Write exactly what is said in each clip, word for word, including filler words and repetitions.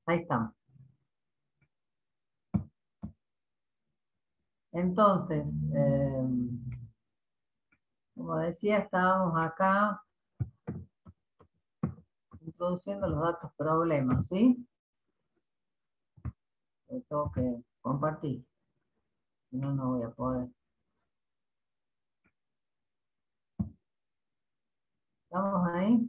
Ahí estamos. Entonces, eh, como decía, estábamos acá introduciendo los datos problemas, ¿sí? Lo tengo que compartir, si no, no voy a poder. ¿Estamos ahí?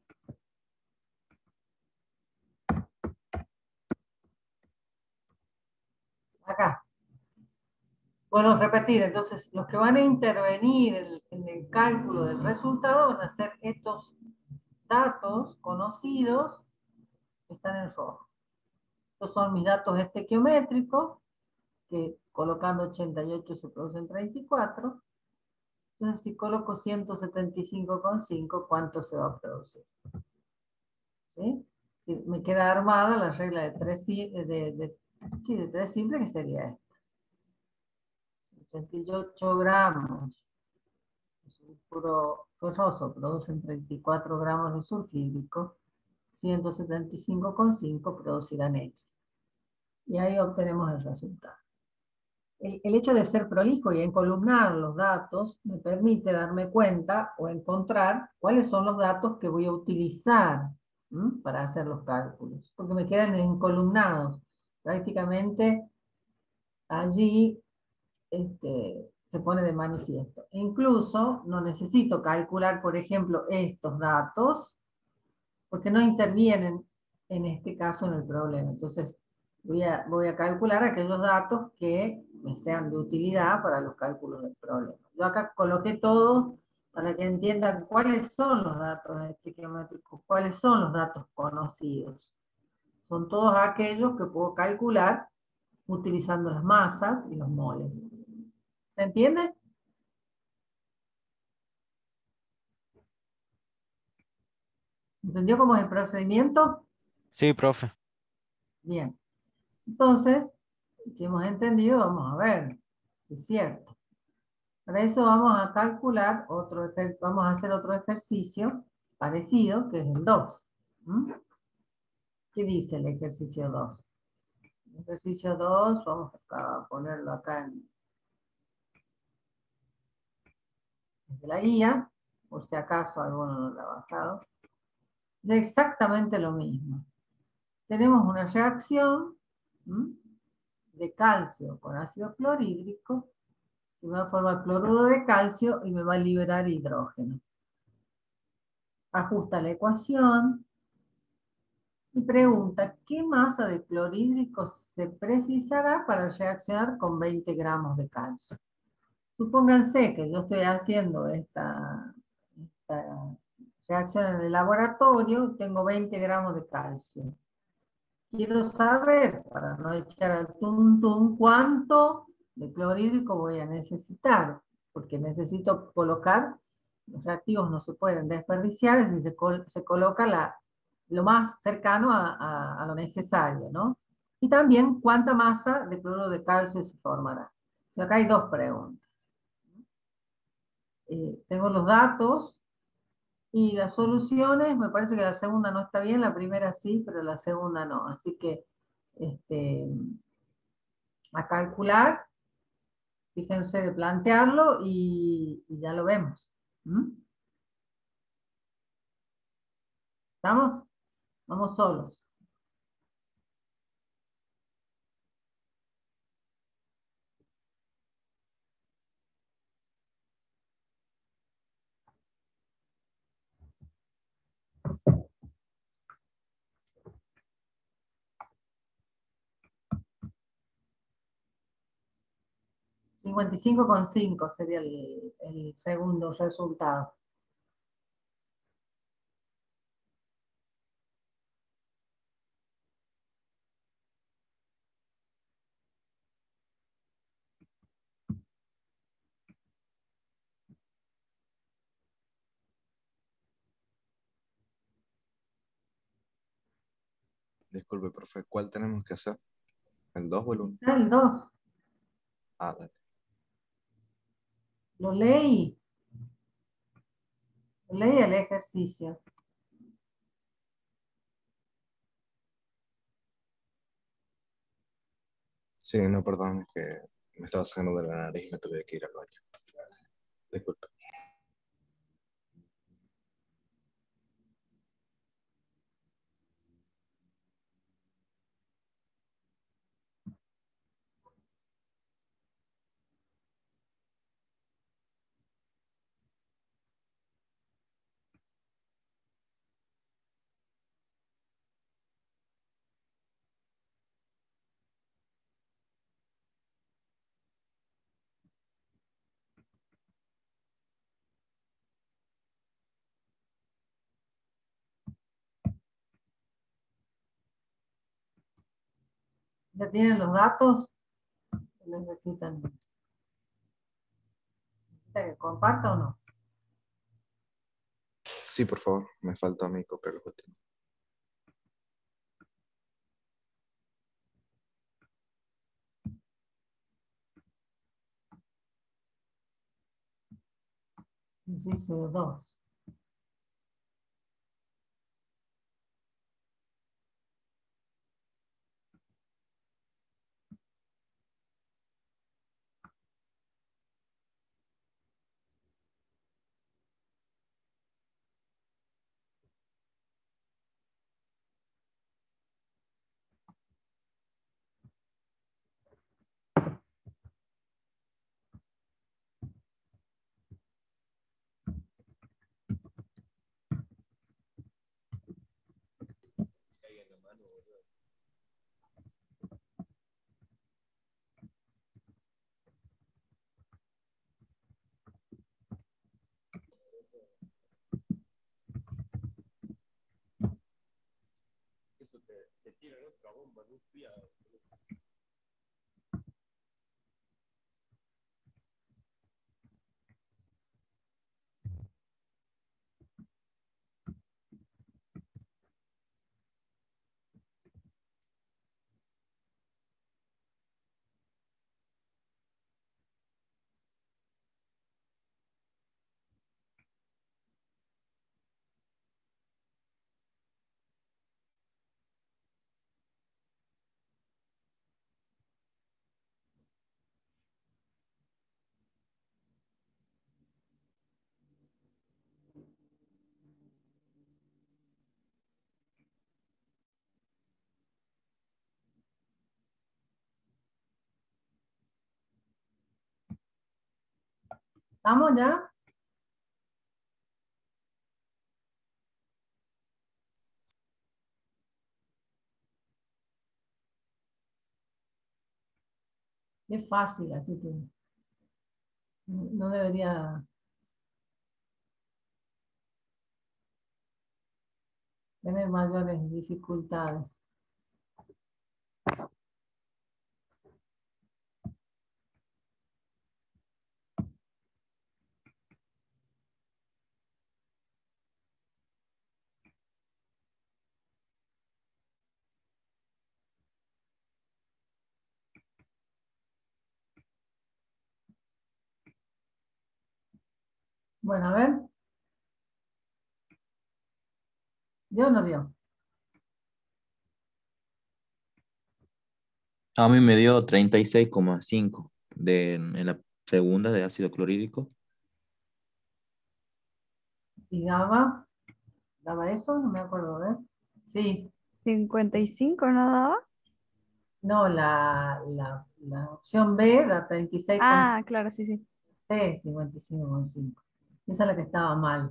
Acá. Bueno, repetir, entonces, los que van a intervenir en, en el cálculo del resultado van a ser estos datos conocidos que están en rojo. Estos son mis datos estequiométricos, que colocando ochenta y ocho se producen treinta y cuatro. Entonces, si coloco ciento setenta y cinco coma cinco, ¿cuánto se va a producir? ¿Sí? Me queda armada la regla de tres, de, de, sí, de tres simples, que sería esta. ochenta y ocho gramos de sulfuro ferroso producen treinta y cuatro gramos de sulfídrico, ciento setenta y cinco coma cinco producirán X. Y ahí obtenemos el resultado. El, el hecho de ser prolijo y encolumnar los datos me permite darme cuenta o encontrar cuáles son los datos que voy a utilizar, ¿m? Para hacer los cálculos, porque me quedan encolumnados. Prácticamente allí este, se pone de manifiesto. E incluso no necesito calcular, por ejemplo, estos datos, porque no intervienen en este caso en el problema. Entonces, voy a, voy a calcular aquellos datos que me sean de utilidad para los cálculos del problema. Yo acá coloqué todo para que entiendan cuáles son los datos estequiométricos, cuáles son los datos conocidos. Son todos aquellos que puedo calcular utilizando las masas y los moles. ¿Se entiende? ¿Entendió cómo es el procedimiento? Sí, profe. Bien. Entonces, si hemos entendido, vamos a ver si es cierto. Para eso vamos a calcular otro, vamos a hacer otro ejercicio parecido, que es el dos. ¿Mm? ¿Qué dice el ejercicio dos? El ejercicio dos, vamos a ponerlo acá en desde la guía, por si acaso alguno no lo ha bajado. Es exactamente lo mismo. Tenemos una reacción, ¿m?, de calcio con ácido clorhídrico, que va a formar cloruro de calcio y me va a liberar hidrógeno. Ajusta la ecuación y pregunta, ¿qué masa de clorhídrico se precisará para reaccionar con veinte gramos de calcio? Supónganse que yo estoy haciendo esta, esta reacción en el laboratorio, tengo veinte gramos de calcio. Quiero saber, para no echar al tuntún, cuánto de clorhídrico voy a necesitar, porque necesito colocar, los reactivos no se pueden desperdiciar, es decir, se, col se coloca la, lo más cercano a, a, a lo necesario, ¿no? Y también cuánta masa de cloruro de calcio se formará. O sea, acá hay dos preguntas. Eh, tengo los datos y las soluciones. Me parece que la segunda no está bien, la primera sí, pero la segunda no. Así que este, a calcular, fíjense de plantearlo y, y ya lo vemos. ¿Mm? ¿Estamos? Vamos solos. cincuenta y cinco coma cinco sería el, el segundo resultado. Disculpe, profe, ¿cuál tenemos que hacer? ¿El dos o el uno? El dos. Ah, dale. Lo leí. Lo leí el ejercicio. Sí, no, perdón, es que me estaba sacando de la nariz y me tuve que ir al baño. Disculpa. ¿Ya tienen los datos? ¿Necesitan, necesitan que comparta o no? Sí, por favor, me falta a mí copiar los últimos. Inciso dos. ¿Estamos ya? Es fácil, así que no debería tener mayores dificultades. Bueno, a ver. ¿Dio o no dio? A mí me dio treinta y seis coma cinco de, en la segunda de ácido clorhídrico. ¿Y daba? ¿Daba eso? No me acuerdo, a ver. Sí. cincuenta y cinco no daba. No, la, la, la opción B da treinta y seis coma cinco. Ah, claro, sí, sí. C, cincuenta y cinco coma cinco. Esa es la que estaba mal.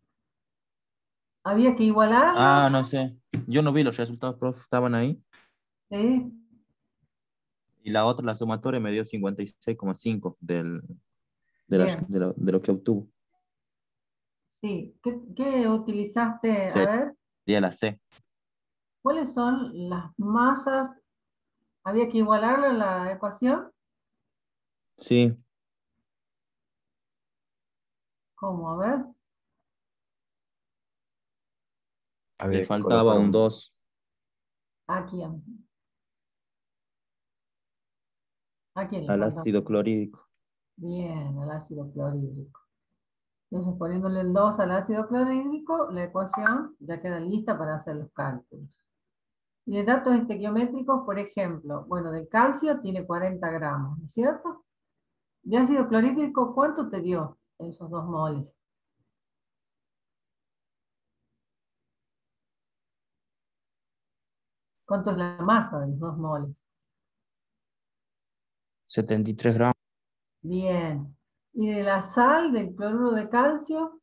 Había que igualarla. Ah, no sé. Yo no vi los resultados, profe, estaban ahí. Sí. Y la otra, la sumatoria, me dio cincuenta y seis coma cinco del, de, las- Bien. de, lo, de lo que obtuvo. Sí. ¿Qué, qué utilizaste? A ver, Sería la C. ¿cuáles son las masas? ¿Había que igualarla la ecuación? Sí, ¿Cómo? A ver. Había le que faltaba colocar un un... dos. Aquí. ¿A quién le Al falta? ácido clorhídrico. Bien, al ácido clorhídrico. Entonces, poniéndole el dos al ácido clorhídrico, la ecuación ya queda lista para hacer los cálculos. Y de datos estequiométricos, por ejemplo, bueno, de calcio tiene cuarenta gramos, ¿no es cierto? De ácido clorhídrico, ¿cuánto te dio esos dos moles? ¿Cuánto es la masa de los dos moles? setenta y tres gramos. Bien. ¿Y de la sal, del cloruro de calcio?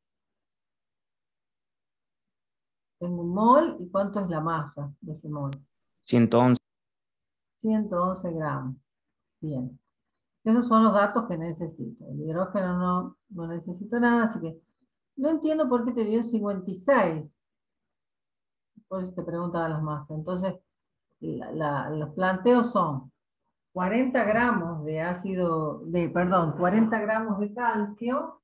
Tengo un mol, ¿y cuánto es la masa de ese mol? ciento once. ciento once gramos. Bien. Esos son los datos que necesito. El hidrógeno no, no necesito nada, así que no entiendo por qué te dio cincuenta y seis. Por eso te preguntaba las masas. Entonces, la- la- los planteos son cuarenta gramos de ácido, de, perdón, cuarenta gramos de calcio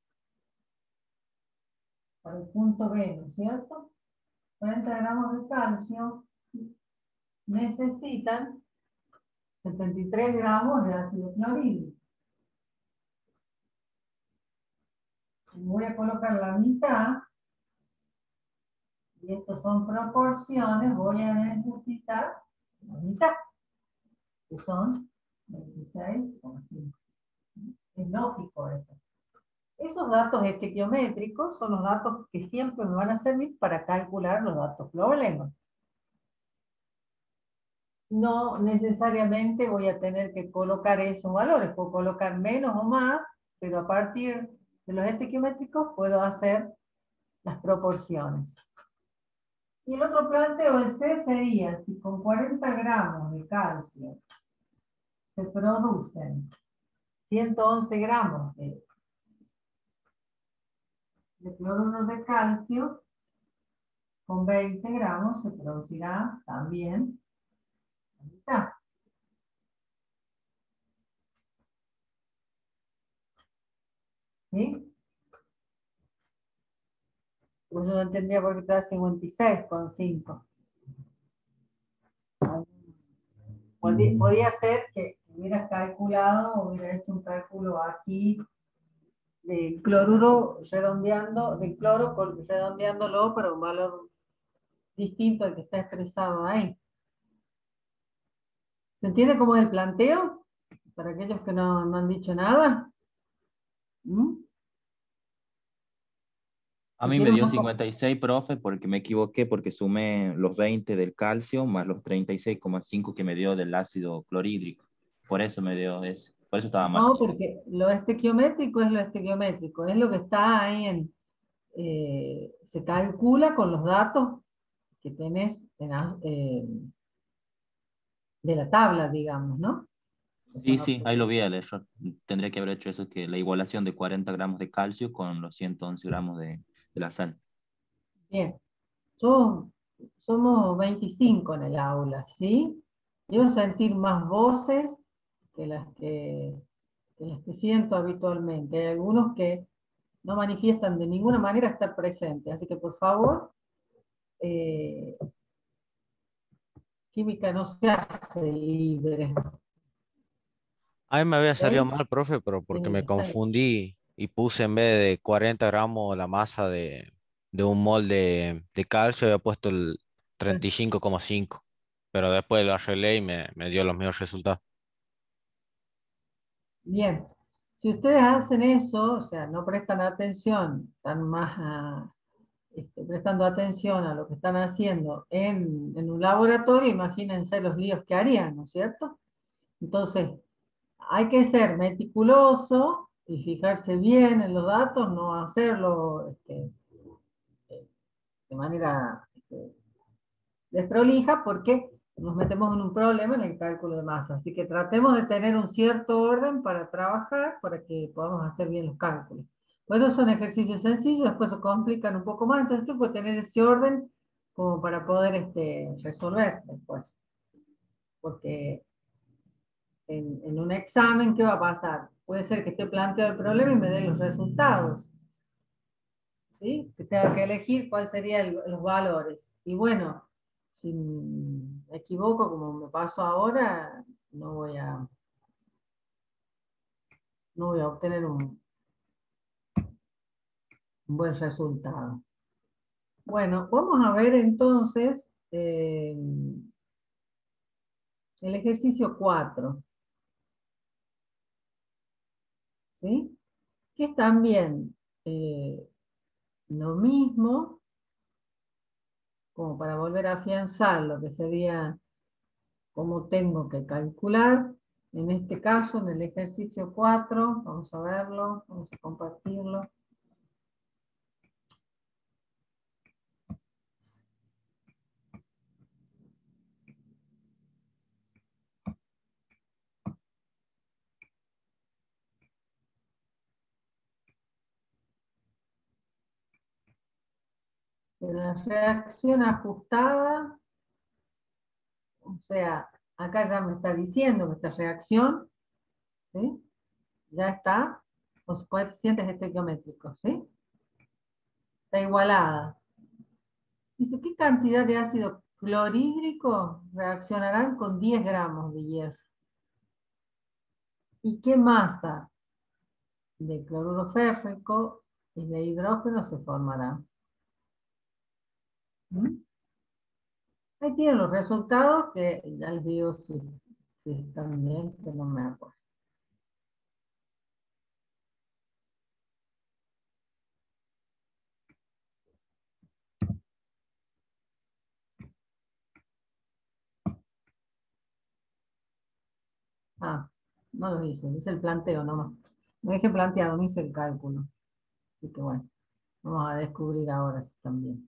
para el punto B, ¿no es cierto? cuarenta gramos de calcio necesitan setenta y tres gramos de ácido clorhídrico. Voy a colocar la mitad, y estos son proporciones, voy a necesitar la mitad, que son veintiséis coma cinco. Es lógico eso. Esos datos estequiométricos son los datos que siempre me van a servir para calcular los datos problemas. No necesariamente voy a tener que colocar esos valores, puedo colocar menos o más, pero a partir de los estequiométricos puedo hacer las proporciones. Y el otro planteo de C sería, si con cuarenta gramos de calcio se producen ciento once gramos de, de cloruro de calcio, con veinte gramos se producirá también la mitad. ¿Sí? Pues yo no entendía por qué te da cincuenta y seis coma cinco. Podría, podría ser que hubieras calculado, hubiera hecho un cálculo aquí del cloruro redondeando, del cloro con- redondeándolo para un valor distinto al que está expresado ahí. ¿Se entiende cómo es el planteo? Para aquellos que no, no han dicho nada. ¿Mm? A Si mí me quieren dio un poco- cincuenta y seis, profe, porque me equivoqué, porque sumé los veinte del calcio más los treinta y seis coma cinco que me dio del ácido clorhídrico. Por eso me dio ese. Por eso estaba mal. No, porque lo estequiométrico es lo estequiométrico, es lo que está ahí en, eh, se calcula con los datos que tenés en, la- eh, de la tabla, digamos, ¿no? Eso Sí, no- sí, ahí lo vi el error. Tendría que haber hecho eso, que la igualación de cuarenta gramos de calcio con los ciento once gramos de, de la sal. Bien, Yo- somos veinticinco en el aula, ¿sí? Quiero sentir más voces que las que, que las que siento habitualmente. Hay algunos que no manifiestan de ninguna manera estar presentes, así que por favor, eh, química no se hace libre, A mí me había salido ¿ok? mal, profe, pero porque Tiene que me estar. confundí y puse en vez de cuarenta gramos la masa de, de un mol de, de calcio, había puesto el treinta y cinco coma cinco, pero después lo arreglé y me, me dio los mismos resultados. Bien, si ustedes hacen eso, o sea, no prestan atención, están más ah, este, prestando atención a lo que están haciendo en, en un laboratorio, imagínense los líos que harían, ¿no es cierto? Entonces, hay que ser meticuloso y fijarse bien en los datos, no hacerlo este, de manera este, desprolija, porque nos metemos en un problema en el cálculo de masa. Así que tratemos de tener un cierto orden para trabajar, para que podamos hacer bien los cálculos. Bueno, son ejercicios sencillos, después se complican un poco más, entonces tengo que tener ese orden como para poder este, resolver después. Porque en, en un examen, ¿qué va a pasar? Puede ser que esté planteado el problema y me den los resultados. ¿Sí? Que tenga que elegir cuál serían los valores. Y bueno, si me equivoco, como me pasó ahora, no voy a, no voy a obtener un, un buen resultado. Bueno, vamos a ver entonces, eh, el ejercicio cuatro. ¿Sí? Que es también eh, lo mismo, como para volver a afianzar lo que sería cómo tengo que calcular. En este caso, en el ejercicio cuatro, vamos a verlo, vamos a compartirlo. De la reacción ajustada, o sea, acá ya me está diciendo que esta reacción, ¿sí? Ya está, los coeficientes estequiométricos, ¿sí? Está igualada. Dice, ¿qué cantidad de ácido clorhídrico reaccionarán con diez gramos de hierro? ¿Y qué masa de cloruro férrico y de hidrógeno se formará? ¿Mm? Ahí tienen los resultados que ya les digo si, si están bien, que no me acuerdo. Ah, no lo hice, hice el planteo nomás. Me dejé planteado, no hice el cálculo. Así que bueno, vamos a descubrir ahora si también.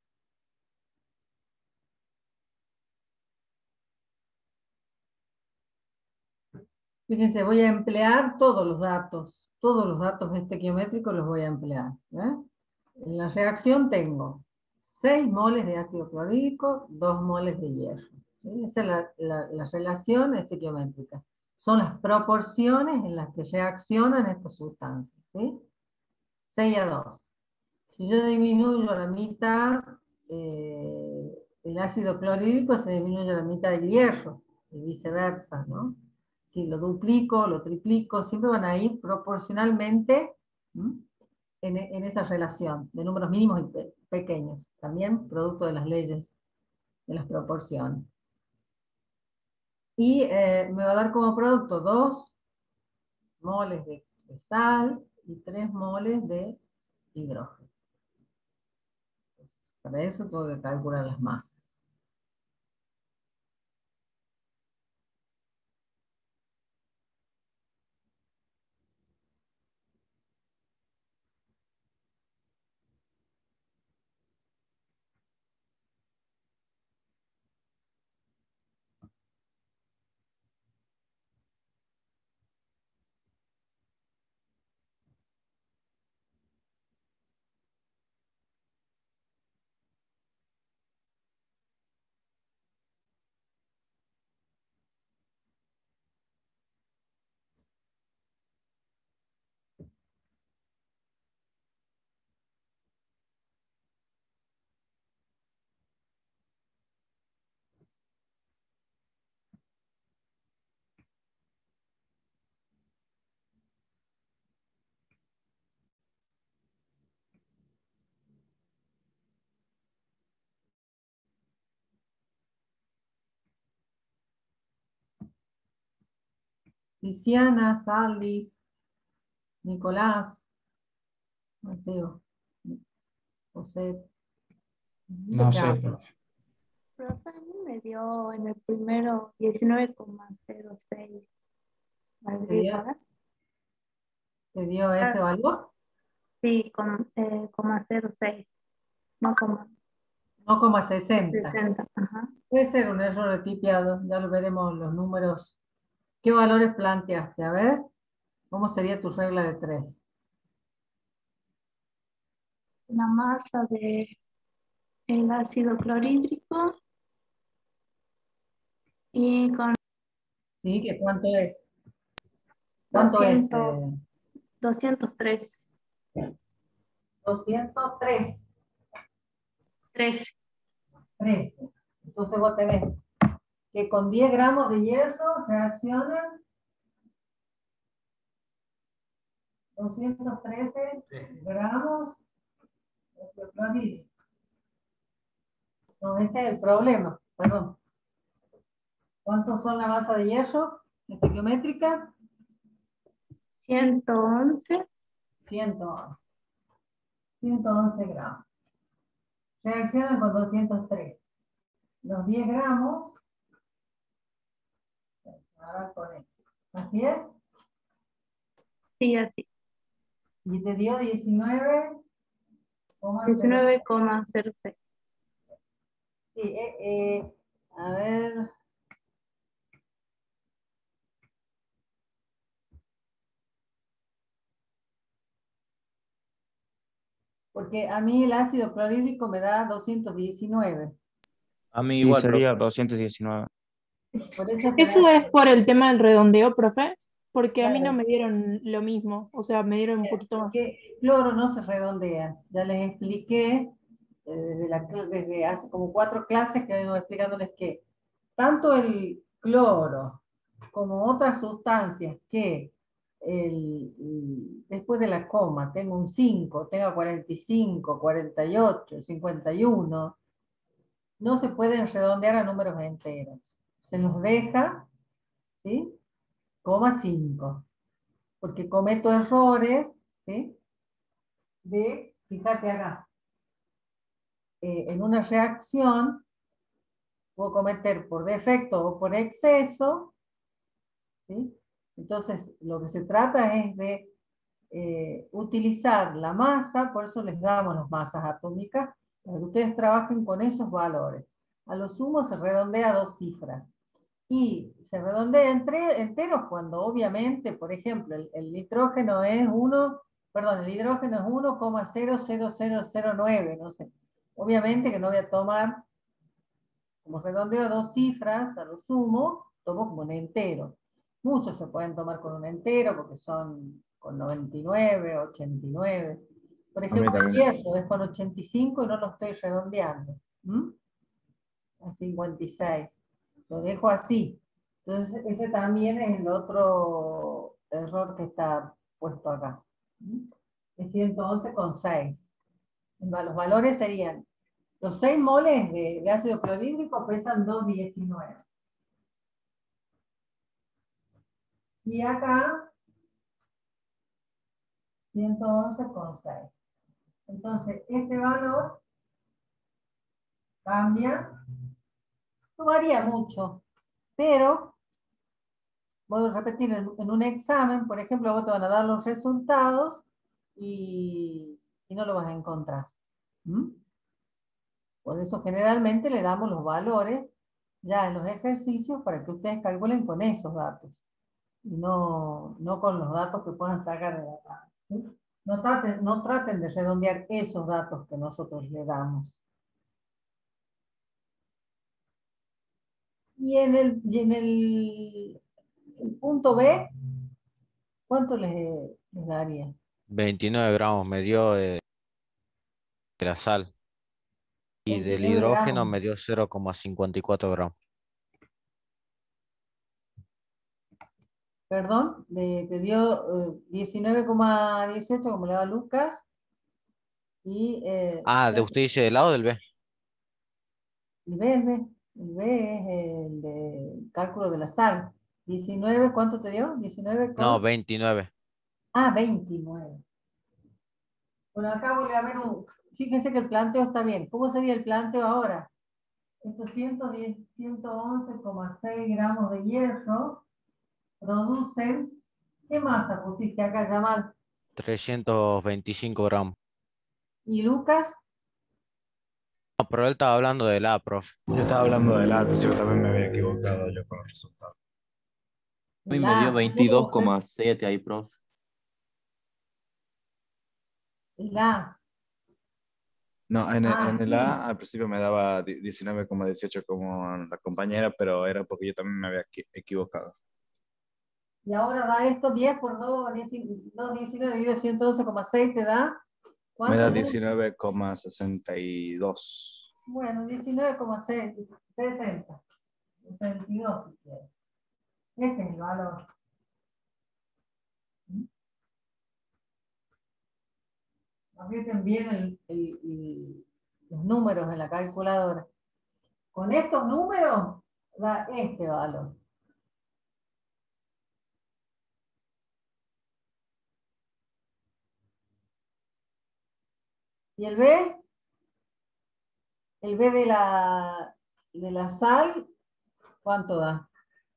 Fíjense, voy a emplear todos los datos, todos los datos estequiométricos los voy a emplear. ¿eh? En la reacción tengo seis moles de ácido clorhídrico, dos moles de hierro. ¿sí? Esa es la, la, la relación estequiométrica. Son las proporciones en las que reaccionan estas sustancias. ¿sí? seis a dos. Si yo disminuyo a la mitad eh, el ácido clorhídrico, se disminuye a la mitad del hierro, y viceversa, ¿no? Si lo duplico, lo triplico, siempre van a ir proporcionalmente en, en, esa relación de números mínimos y pe pequeños, también producto de las leyes de las proporciones. Y eh, me va a dar como producto dos moles de, de sal y tres moles de hidrógeno. Entonces, para eso tengo que calcular las masas. Tiziana, Saldis, Nicolás, Mateo, José. No sé, Acá. profe. Profe, a mí me dio en el primero diecinueve coma cero seis. ¿Te dio, ¿Te dio ese valor? Sí, con, eh, coma cero seis. No coma No como sesenta. sesenta. Ajá. Puede ser un error de tipiado, ya lo veremos los números. ¿Qué valores planteaste? A ver, ¿cómo sería tu regla de tres? La masa de el ácido clorhídrico y con ¿Sí? ¿Qué cuánto es? ¿Cuánto doscientos, es? doscientos tres. doscientos tres. tres. trece. Entonces vos tenés que con diez gramos de hierro reaccionan doscientos trece gramos de ácido clorhídrico. No, este es el problema, perdón. ¿Cuántos son la masa de hierro estequiométrica? ciento once. ciento once. ciento once gramos. Reaccionan con doscientos tres. Los diez gramos, ahora con esto. ¿Así es? Sí, así. Y te dio diecinueve coma cero. diecinueve coma cero seis. Sí, eh, eh, a ver. Porque a mí el ácido clorhídrico me da doscientos diecinueve. A mí Sí, igual, sería profe. doscientos diecinueve. Por eso Eso es por el tema del redondeo, profe, porque a mí no Claro. me dieron lo mismo, o sea, me dieron un poquito más. Que el cloro no se redondea. Ya les expliqué eh, desde, la cl- desde hace como cuatro clases que vengo explicándoles que tanto el cloro como otras sustancias que el- el- después de la coma tengo un cinco, tenga cuarenta y cinco, cuarenta y ocho, cincuenta y uno, no se pueden redondear a números enteros. Se los deja, ¿sí? Coma cinco, porque cometo errores, ¿sí? De, fíjate acá, eh, en una reacción puedo cometer por defecto o por exceso, ¿sí? Entonces, lo que se trata es de eh, utilizar la masa, por eso les damos las masas atómicas, para que ustedes trabajen con esos valores. A lo sumo se redondea a dos cifras. Y se redondea entre enteros cuando obviamente, por ejemplo, el, el nitrógeno es uno, perdón, el hidrógeno es uno coma cero cero cero cero nueve, no sé. Obviamente que no voy a tomar, como redondeo a dos cifras, a lo sumo, tomo como un entero. Muchos se pueden tomar con un entero porque son con noventa y nueve, ochenta y nueve. Por A mí ejemplo, el también. hierro es con ochenta y cinco y no lo estoy redondeando. ¿Mm? A cincuenta y seis. Lo dejo así. Entonces, ese también es el otro error que está puesto acá. ¿Mm? Es ciento once coma seis. Los valores serían, los seis moles de, de ácido clorhídrico pesan dos coma diecinueve. Y acá, ciento once coma seis. Entonces, este valor cambia, no varía mucho, pero voy a repetir, en, en un examen, por ejemplo, vos te van a dar los resultados y, y no lo vas a encontrar. ¿Mm? Por eso generalmente le damos los valores ya en los ejercicios para que ustedes calculen con esos datos y no, no con los datos que puedan sacar de la tabla, ¿sí? No traten, no traten de redondear esos datos que nosotros le damos. Y en el, y en el, el punto B, ¿cuánto les, les daría? veintinueve gramos me dio de, de la sal. Y del veintinueve hidrógeno gramos. me dio cero coma cincuenta y cuatro gramos. Perdón, de- te dio eh, diecinueve coma dieciocho como le daba Lucas. Y eh, Ah, de usted dice del lado del B. el B, el B, el B es el de cálculo de la sal. diecinueve, ¿cuánto te dio? diecinueve No, con... veintinueve. Ah, veintinueve. Bueno, acá voy a ver un... Fíjense que el planteo está bien. ¿Cómo sería el planteo ahora? Estos ciento diez, ciento once coma seis gramos de hierro producen... ¿Qué masa pusiste acá, Yamal? trescientos veinticinco gramos. ¿Y Lucas? No, pero él estaba hablando del A, profe. Yo estaba hablando del A, al principio también me había equivocado yo con los resultados. A mí El me dio A. veintidós coma siete ahí, profe. El A. No, en, el- Ah, en el sí. A al principio me daba di- diecinueve coma dieciocho como la compañera, pero era porque yo también me había equi- equivocado. Y ahora da esto diez por dos, diecinueve dividido ciento once coma seis te da. Me ¿Cuánto da es? diecinueve coma sesenta y dos. Bueno, diecinueve coma sesenta. sesenta y dos si quieres. Este es el valor. Aprieten bien el- el- el- los números en la calculadora. Con estos números, da este valor. ¿Y el B? El B de la, de la sal, ¿cuánto da?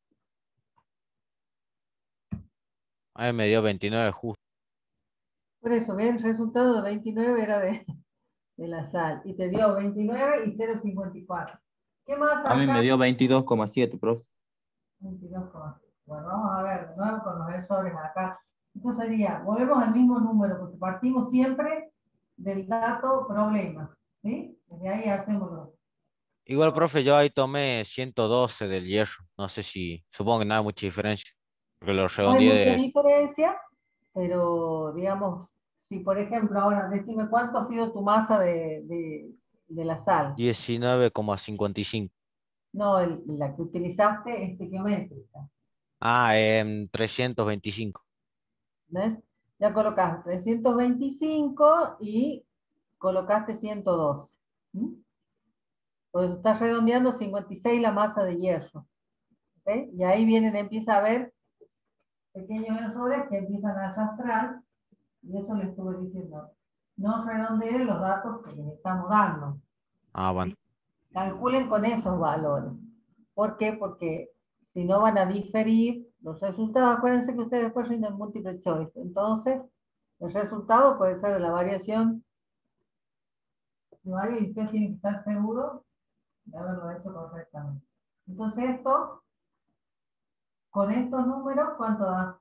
Ahí me dio veintinueve justo. Por eso, ve, el resultado de veintinueve era de, de la sal. Y te dio veintinueve y cero coma cincuenta y cuatro. ¿Qué más A mí acá? me dio veintidós coma siete, profe. veintidós coma siete. Bueno, vamos a ver de nuevo con los errores acá. Entonces sería, volvemos al mismo número, porque partimos siempre del dato problema. ¿Sí? Desde ahí hacemos los... Igual, profe, yo ahí tomé ciento doce del hierro. No sé si, supongo que no hay mucha diferencia. Porque lo No hay redondeé mucha de diferencia, pero digamos, si por ejemplo, ahora decime cuánto ha sido tu masa de, de, de la sal. diecinueve coma cincuenta y cinco. No, el- la que utilizaste es estequiométrica. Ah, en trescientos veinticinco. ¿Ves? Ya colocaste trescientos veinticinco y colocaste ciento doce. ¿Mm? Pues estás redondeando cincuenta y seis la masa de hierro. ¿Ok? Y ahí vienen, empieza a haber pequeños errores que empiezan a arrastrar, y eso les estuve diciendo. No redondeen los datos que les estamos dando. Ah, bueno. Calculen con esos valores. ¿Por qué? Porque si no van a diferir los resultados. Acuérdense que ustedes después rinden múltiple choice. Entonces, el resultado puede ser de la variación de varios y ustedes tienen que estar seguros de haberlo hecho correctamente. Entonces esto, con estos números, ¿cuánto da?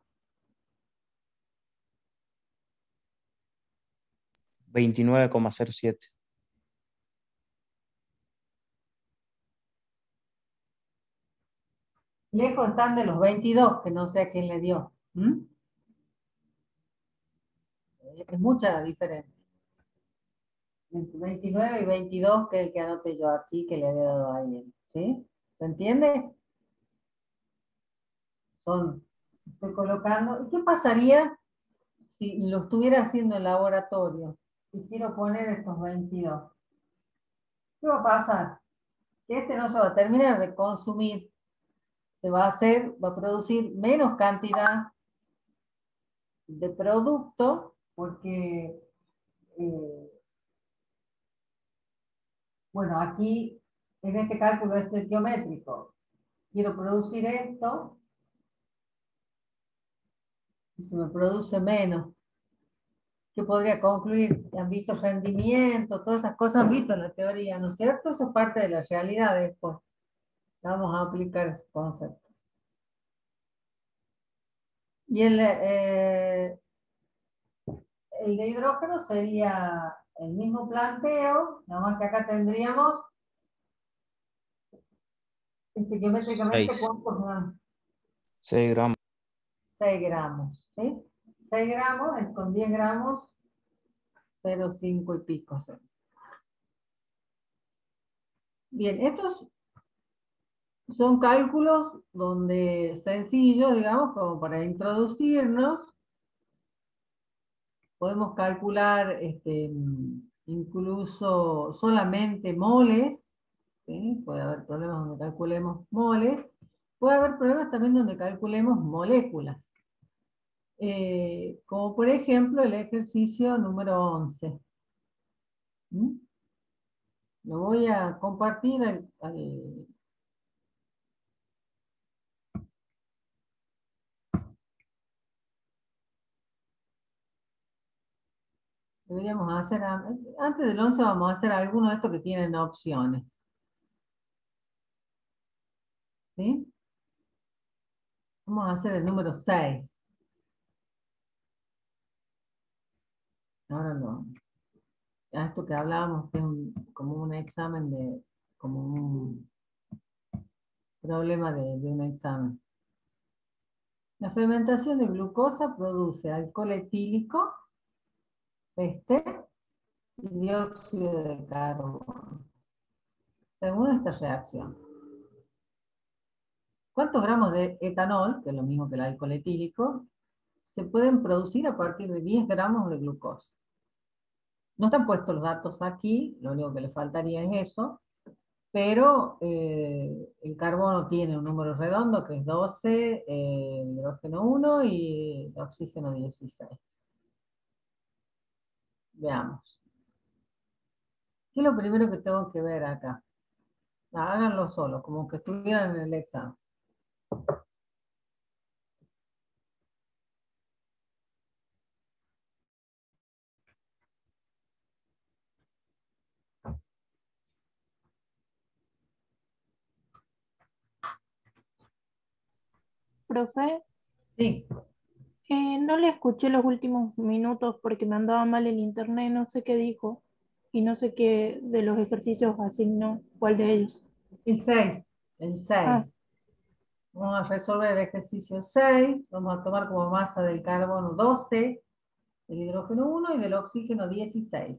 veintinueve coma cero siete. Lejos están de los veintidós, que no sé a quién le dio. ¿Mm? Es mucha la diferencia. Entre veintinueve y veintidós, que es el que anoté yo aquí, que le había dado a alguien. ¿Sí? ¿Se entiende? Son, estoy colocando. ¿Y qué pasaría si lo estuviera haciendo en laboratorio y quiero poner estos veintidós? ¿Qué va a pasar? Que este no se va a terminar de consumir. Se va a hacer, va a producir menos cantidad de producto porque, eh, bueno, aquí en este cálculo estequiométrico quiero producir esto y se me produce menos. ¿Qué podría concluir? Han visto rendimiento, todas esas cosas han visto en la teoría, ¿no es cierto? Eso es parte de la realidad después. Vamos a aplicar esos conceptos. Y el, eh, el de hidrógeno sería el mismo planteo, nada más que acá tendríamos estequiométricamente seis. cuántos gramos. seis gramos. seis gramos, ¿sí? seis gramos es con diez gramos, cero coma cinco y pico. ¿Sí? Bien, estos son cálculos donde sencillos, digamos, como para introducirnos. Podemos calcular este, incluso solamente moles, ¿sí? Puede haber problemas donde calculemos moles. Puede haber problemas también donde calculemos moléculas. Eh, como por ejemplo el ejercicio número once. ¿Mm? Lo voy a compartir al, al deberíamos hacer, antes del once vamos a hacer algunos de estos que tienen opciones. ¿Sí? Vamos a hacer el número seis. Ahora no. A esto que hablábamos, que es un, como un examen de, como un problema de, de un examen. La fermentación de glucosa produce alcohol etílico, este, y dióxido de carbono. Según esta reacción. ¿Cuántos gramos de etanol, que es lo mismo que el alcohol etílico, se pueden producir a partir de diez gramos de glucosa? No están puestos los datos aquí, lo único que le faltaría es eso, pero eh, el el carbono tiene un número redondo que es doce, eh, el hidrógeno uno y el oxígeno dieciséis. Veamos. ¿Qué es lo primero que tengo que ver acá? Háganlo solo, como que estuvieran en el examen. Profe, Sí, eh, no le escuché los últimos minutos porque me andaba mal el internet, no sé qué dijo y no sé qué de los ejercicios asignó, cuál de ellos. el seis, el Ah, seis. Vamos a resolver el ejercicio seis. Vamos a tomar como masa del carbono doce, del hidrógeno uno y del oxígeno dieciséis.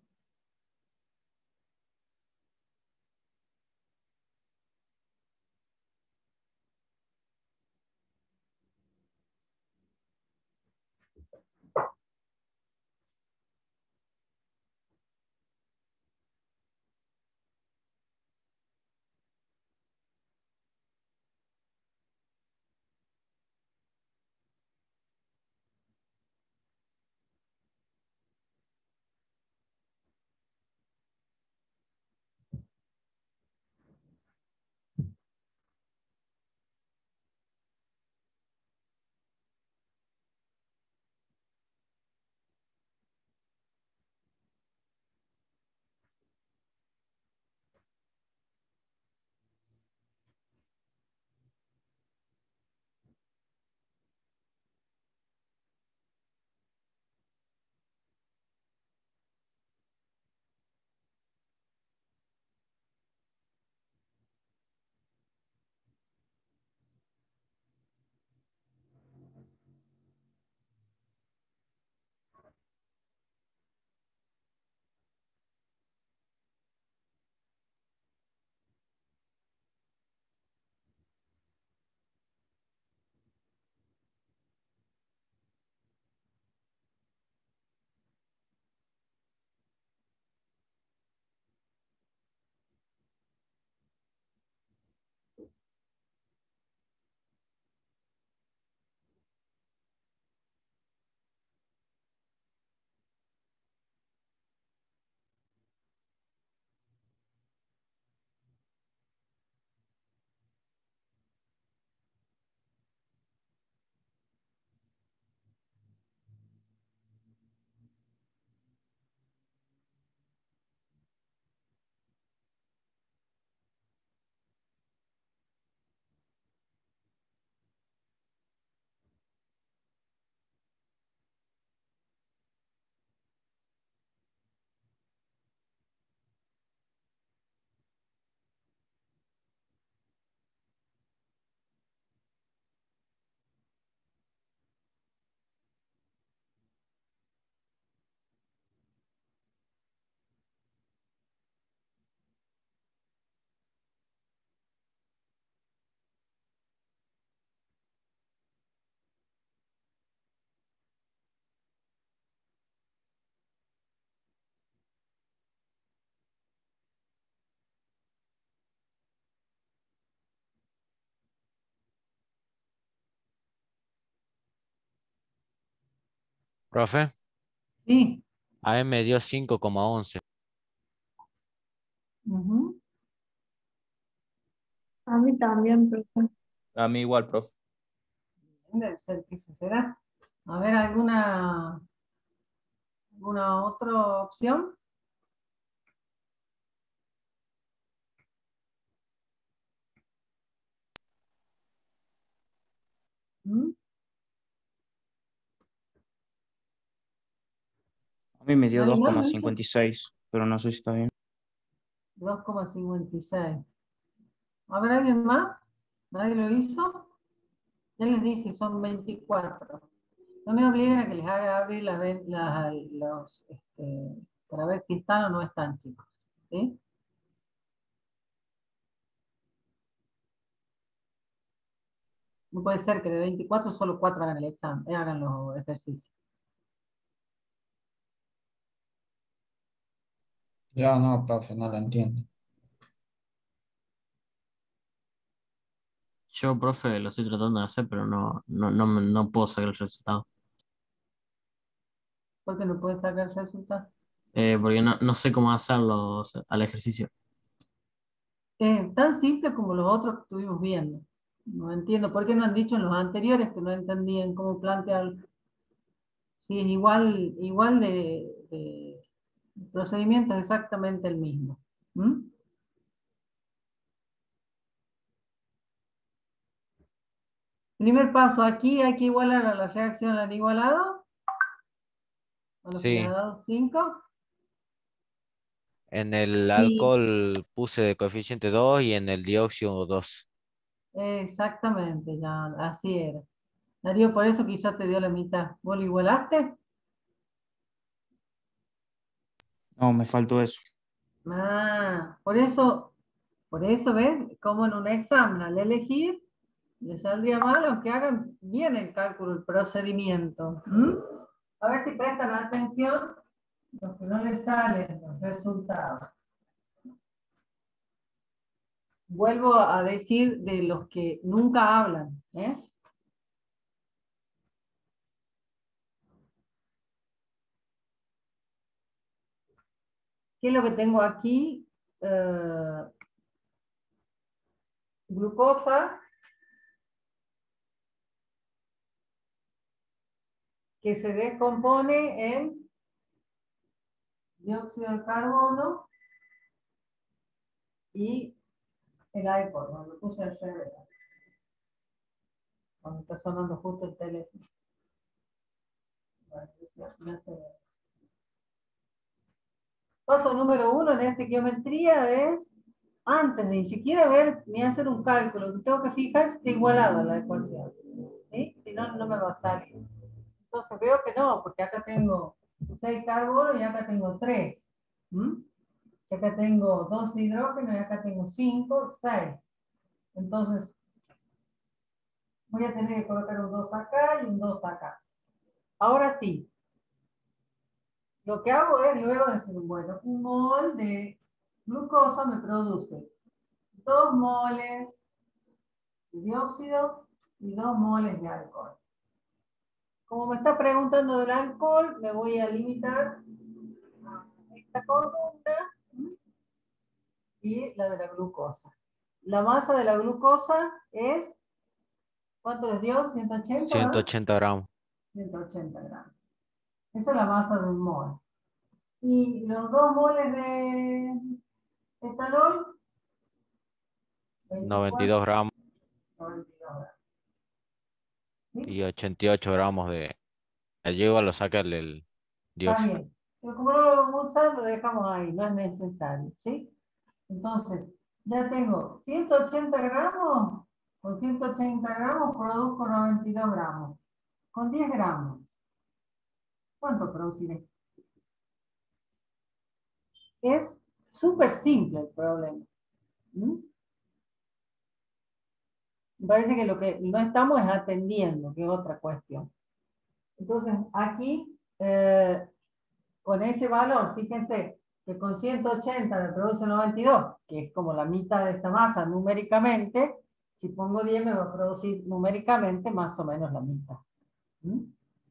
Profe, Sí. a mí me dio cinco coma once. Ujú. A mí también, profe. A mí igual, profe. Debe ser que ese será. A ver, ¿alguna, alguna otra opción? ¿Mm? A mí me dio ¿Nadie dos más coma lo hizo? cincuenta y seis, pero no sé si está bien. dos coma cincuenta y seis. A ver, ¿alguien más? ¿Nadie lo hizo? Ya les dije, son veinticuatro. No me obliguen a que les haga abrir las, ven- las- los, este, para ver si están o no están, chicos. ¿Sí? No puede ser que de veinticuatro solo cuatro hagan el examen, eh, hagan los ejercicios. Yo no, profe, no lo entiendo. Yo, profe, lo estoy tratando de hacer, pero no, no, no, me- no puedo sacar el resultado. ¿Por qué no puedes sacar el resultado? Eh, porque no, no sé cómo hacerlo, o sea, al ejercicio. Es tan simple como los otros que estuvimos viendo. No entiendo por qué no han dicho en los anteriores que no entendían cómo plantearlo. Sí, es igual, igual de, de- el procedimiento es exactamente el mismo. ¿Mm? Primer paso, aquí hay que igualar a la reacción al igualado. A lo que le ha Sí, dado cinco. en el Y alcohol puse de coeficiente dos y en el dióxido dos. exactamente, ya, así era. Darío, por eso quizás te dio la mitad. ¿Vos lo igualaste? No, me faltó eso. Ah, por eso, por eso, ¿ves? Como en un examen, al elegir, le saldría mal, aunque hagan bien el cálculo, el procedimiento. ¿Mm? A ver si prestan atención los que no les salen los resultados. Vuelvo a decir de los que nunca hablan, ¿eh? ¿Qué es lo que tengo aquí? Eh, glucosa, que se descompone en dióxido de carbono y el alcohol. No, lo puse al revés. Cuando está sonando justo el teléfono. Bueno, ya- ya se ve. Paso número uno en esta geometría es, antes de ni siquiera ver ni hacer un cálculo, tengo que fijar si está igualada la ecuación. ¿Sí? Si no, no me va a salir. Entonces veo que no, porque acá tengo seis carbonos y acá tengo tres. ¿Mm? Y acá tengo dos hidrógenos y acá tengo cinco, seis. Entonces, voy a tener que colocar un dos acá y un dos acá. Ahora sí, lo que hago es luego decir, bueno, un mol de glucosa me produce dos moles de dióxido y dos moles de alcohol. Como me está preguntando del alcohol, me voy a limitar a esta columna y la de la glucosa. La masa de la glucosa es, ¿cuánto les dio? ciento ochenta, ciento ¿verdad? ochenta gramos. ciento ochenta gramos. Esa es la masa de un mol. Y los dos moles de etanol, noventa y veinticuatro, dos gramos noventa y dos gramos. ¿Sí? y ochenta y ocho gramos de... Llego a lo sacar el Está dióxido. bien. Pero como no lo vamos a usar, lo dejamos ahí, no es necesario. ¿Sí? Entonces, ya tengo ciento ochenta gramos, con ciento ochenta gramos produzco noventa y dos gramos. Con diez gramos, ¿cuánto produciré? Es súper simple el problema. ¿Mm? Me parece que lo que no estamos es atendiendo, que es otra cuestión. Entonces, aquí, eh, con ese valor, fíjense que con ciento ochenta me produce noventa y dos, que es como la mitad de esta masa numéricamente. Si pongo diez me va a producir numéricamente más o menos la mitad. ¿Mm?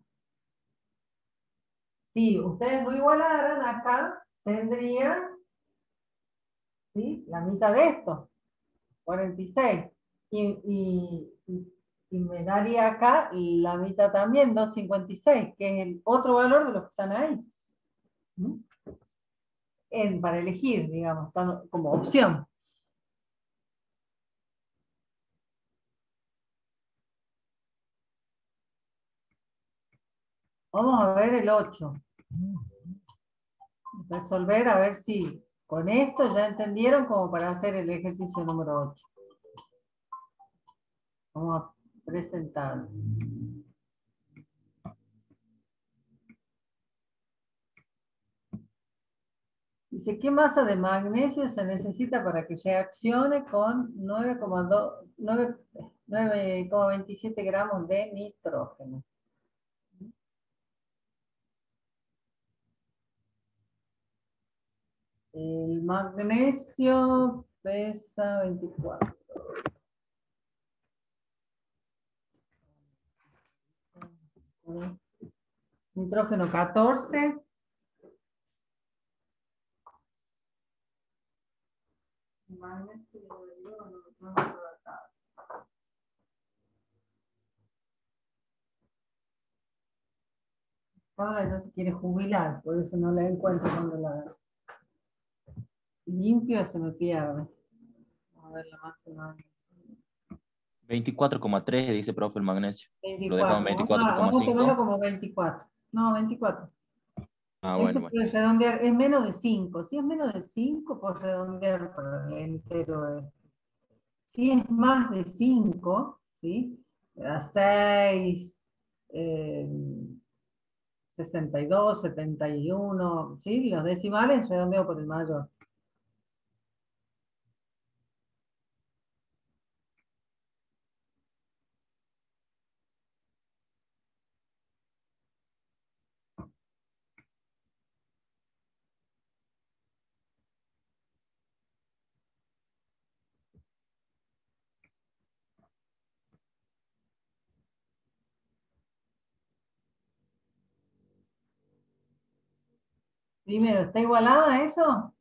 Si ustedes lo igualaran acá, tendrían, ¿sí?, la mitad de esto, cuarenta y seis. Y, y, y, y me daría acá la mitad también, doscientos cincuenta y seis, que es el otro valor de los que están ahí. ¿Mm? En, para elegir, digamos, están como opción. Vamos a ver el ocho. Resolver a ver si con esto ya entendieron como para hacer el ejercicio número ocho. Vamos a presentarlo. Dice, ¿qué masa de magnesio se necesita para que reaccione con nueve coma veintisiete gramos de nitrógeno? El magnesio pesa veinticuatro. Nitrógeno catorce. Magnesio, no, no, no, Paula ya se quiere jubilar, por eso no la encuentro cuando la limpio, se me pierde. A ver, la máxima. veinticuatro coma tres dice profe el magnesio. Lo veinticuatro. dejamos Vamos a, vamos a ponerlo 24,5. como veinticuatro. No, veinticuatro. Ah, Eso bueno, bueno. puede redondear, es menos de cinco. Si es menos de cinco, por redondear para el entero es. Si es más de cinco, ¿sí? A seis, eh, sesenta y dos, setenta y uno, ¿sí? Los decimales redondeo por el mayor. Primero, ¿está igualada eso?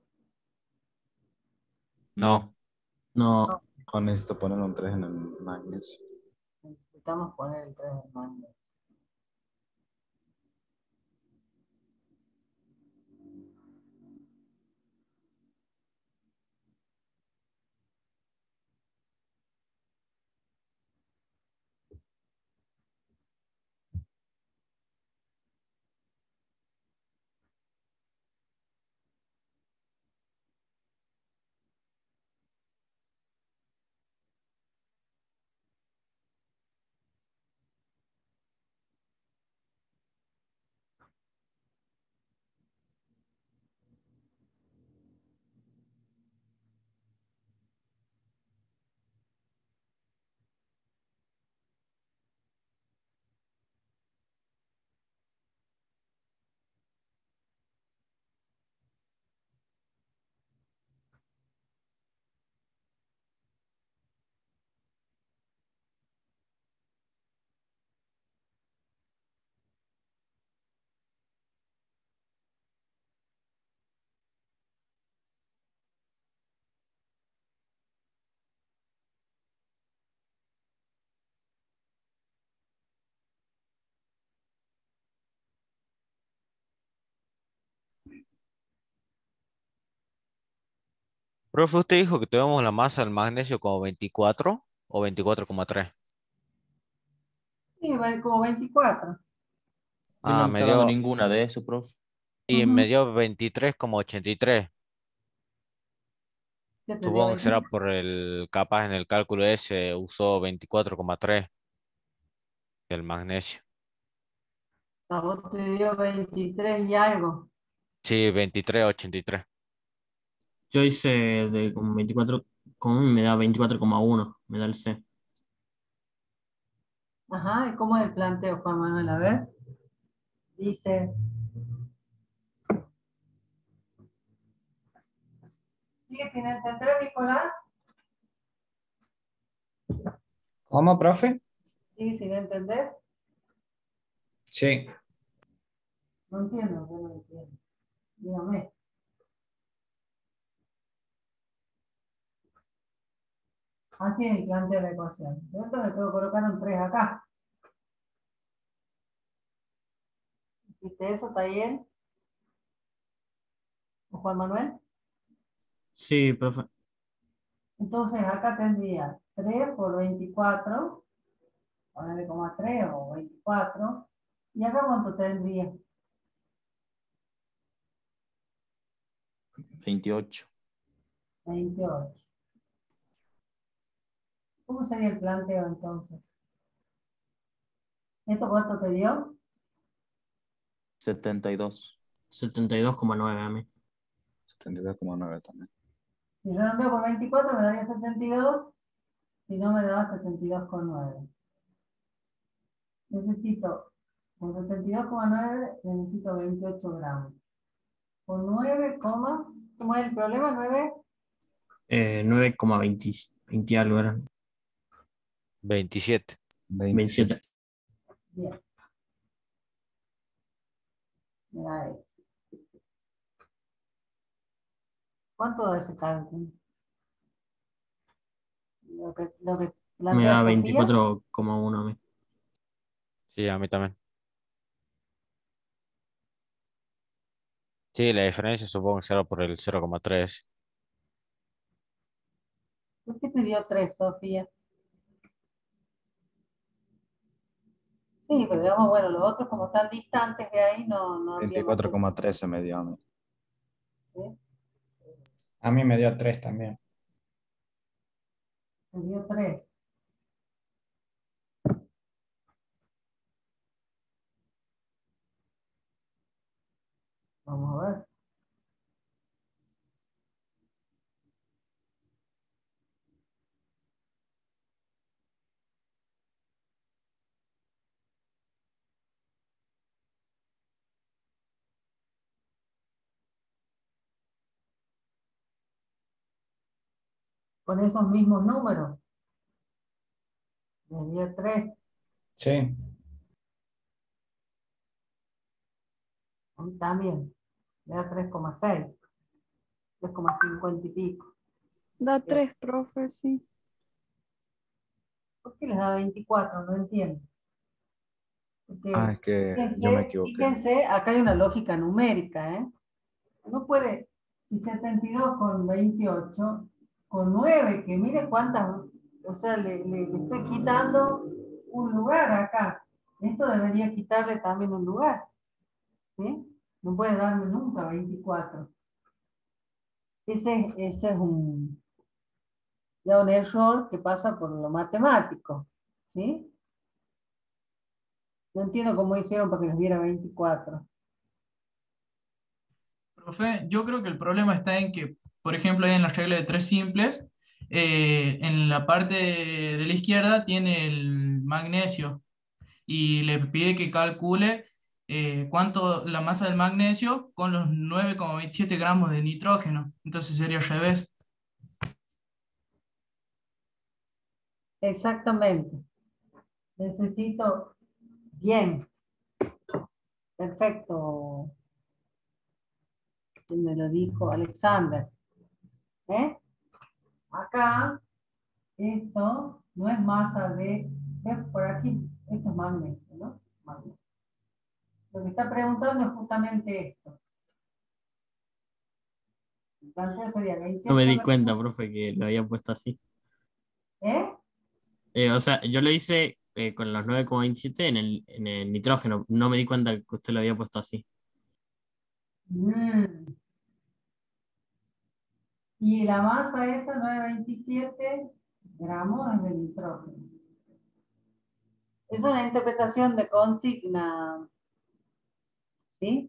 No. No, O necesito poner un tres en el magnesio. Necesitamos poner el tres en magnesio. Profe, usted dijo que tuvimos la masa del magnesio como veinticuatro o veinticuatro coma tres. Sí, va como veinticuatro. A mí no Ah, me me está dando dio, ninguna de eso, profe. y me dio veintitrés coma ochenta y tres. ¿Qué te dio Supongo que será veintitrés? por el, capaz en el cálculo ese usó veinticuatro coma tres del magnesio. A vos te dio veintitrés y algo. Sí, veintitrés coma ochenta y tres. yo hice de como veinticuatro, como me da veinticuatro coma uno, me da el C. Ajá, ¿y cómo es el planteo, Juan Manuel? A ver. Dice, ¿sigue sin entender, Nicolás? ¿Cómo, profe? ¿Sigue sin entender? Sí. No entiendo, yo no entiendo. Dígame. Así es el planteo de la ecuación. Yo entonces tengo que colocar un tres acá. ¿Viste eso, Taller? ¿O Juan Manuel? Sí, profe. Entonces acá tendría tres por veinticuatro, ponerle como a tres o veinticuatro. ¿Y acá cuánto tendría? veintiocho. veintiocho. ¿Cómo sería el planteo entonces? ¿Esto cuánto te dio? setenta y dos. setenta y dos coma nueve a mí. setenta y dos coma nueve también. Si redondeo por veinticuatro me daría setenta y dos, si no me daba setenta y dos coma nueve. Necesito, con setenta y dos coma nueve necesito veintiocho gramos. Con nueve, ¿cómo es el problema? nueve. Eh, nueve coma veinte, veinte algo era. veintisiete. veintisiete. Bien. Mira esto. ¿Cuánto da ese cálculo? Lo que, lo que Me plantea da Sofía. veinticuatro coma uno a mí. Sí, a mí también. Sí, la diferencia supongo que será por el cero coma tres. ¿Por qué te dio tres, Sofía? Sí, pero digamos, bueno, los otros como están distantes de ahí no, no habría veinticuatro mucho. coma trece me dio a mí. ¿Sí? A mí me dio tres también. Te dio tres. Vamos a ver. Con esos mismos números. Me dio tres. Sí. A mí también. Me da tres coma seis. tres coma cincuenta y pico. Da tres, profe, sí. ¿Por qué les da veinticuatro? No entiendo. Porque, Ah, es que yo me fíjense, equivoqué. fíjense, acá hay una lógica numérica, ¿eh? No puede, si setenta y dos con veintiocho, con nueve, que mire cuántas, o sea, le, le- le estoy quitando un lugar acá. Esto debería quitarle también un lugar, ¿sí? No puede darme nunca veinticuatro. Ese, ese es un, ya un error que pasa por lo matemático, ¿sí? No entiendo cómo hicieron para que les diera veinticuatro. Profe, yo creo que el problema está en que, por ejemplo, ahí en la regla de tres simples, eh, en la parte de la izquierda tiene el magnesio y le pide que calcule eh, cuánto la masa del magnesio con los nueve coma veintisiete gramos de nitrógeno. Entonces sería al revés. Exactamente. Necesito, bien, perfecto. ¿Quién me lo dijo? Alexander. ¿Eh? Acá, esto no es masa de, ¿ves? Por aquí, esto es magnesio, ¿no? Magnesio. Lo que está preguntando es justamente esto. El planteo sería No me di veintiocho. cuenta, profe, que lo había puesto así. ¿Eh? Eh, o sea, yo lo hice eh, con los nueve coma veintisiete en el, en el nitrógeno. No me di cuenta que usted lo había puesto así. Mm. Y la masa esa, nueve coma veintisiete gramos de nitrógeno. Es una interpretación de consigna, ¿sí?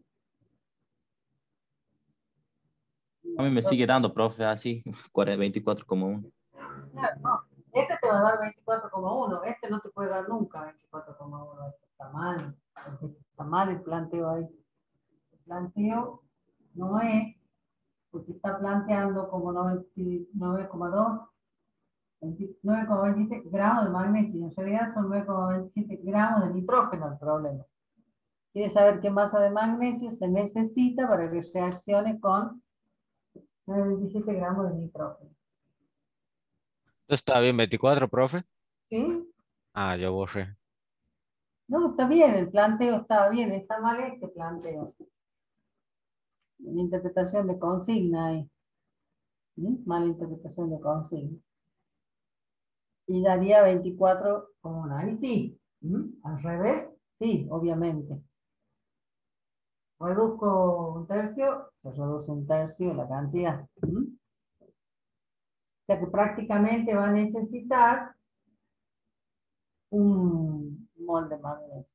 A mí me sigue dando, profe, así, veinticuatro coma uno. Claro, no. Este te va a dar veinticuatro coma uno, este no te puede dar nunca veinticuatro coma uno, este está mal, este está mal el planteo ahí. El planteo no es, porque está planteando como nueve coma dos, nueve coma veintisiete gramos de magnesio, en realidad son nueve coma veintisiete gramos de nitrógeno el problema. Quiere saber qué masa de magnesio se necesita para que reaccione con nueve coma veintisiete gramos de nitrógeno. ¿Está bien veinticuatro, profe? ¿Sí? Ah, yo borré. No, está bien, el planteo está bien, está mal este planteo. Una interpretación de consigna ahí. ¿Mm? Mala interpretación de consigna. Y daría veinticuatro como una. Ahí sí. ¿Mm? Al revés, sí, obviamente. Reduzco un tercio, se reduce un tercio la cantidad. ¿Mm? O sea que prácticamente va a necesitar un molde de magnesio.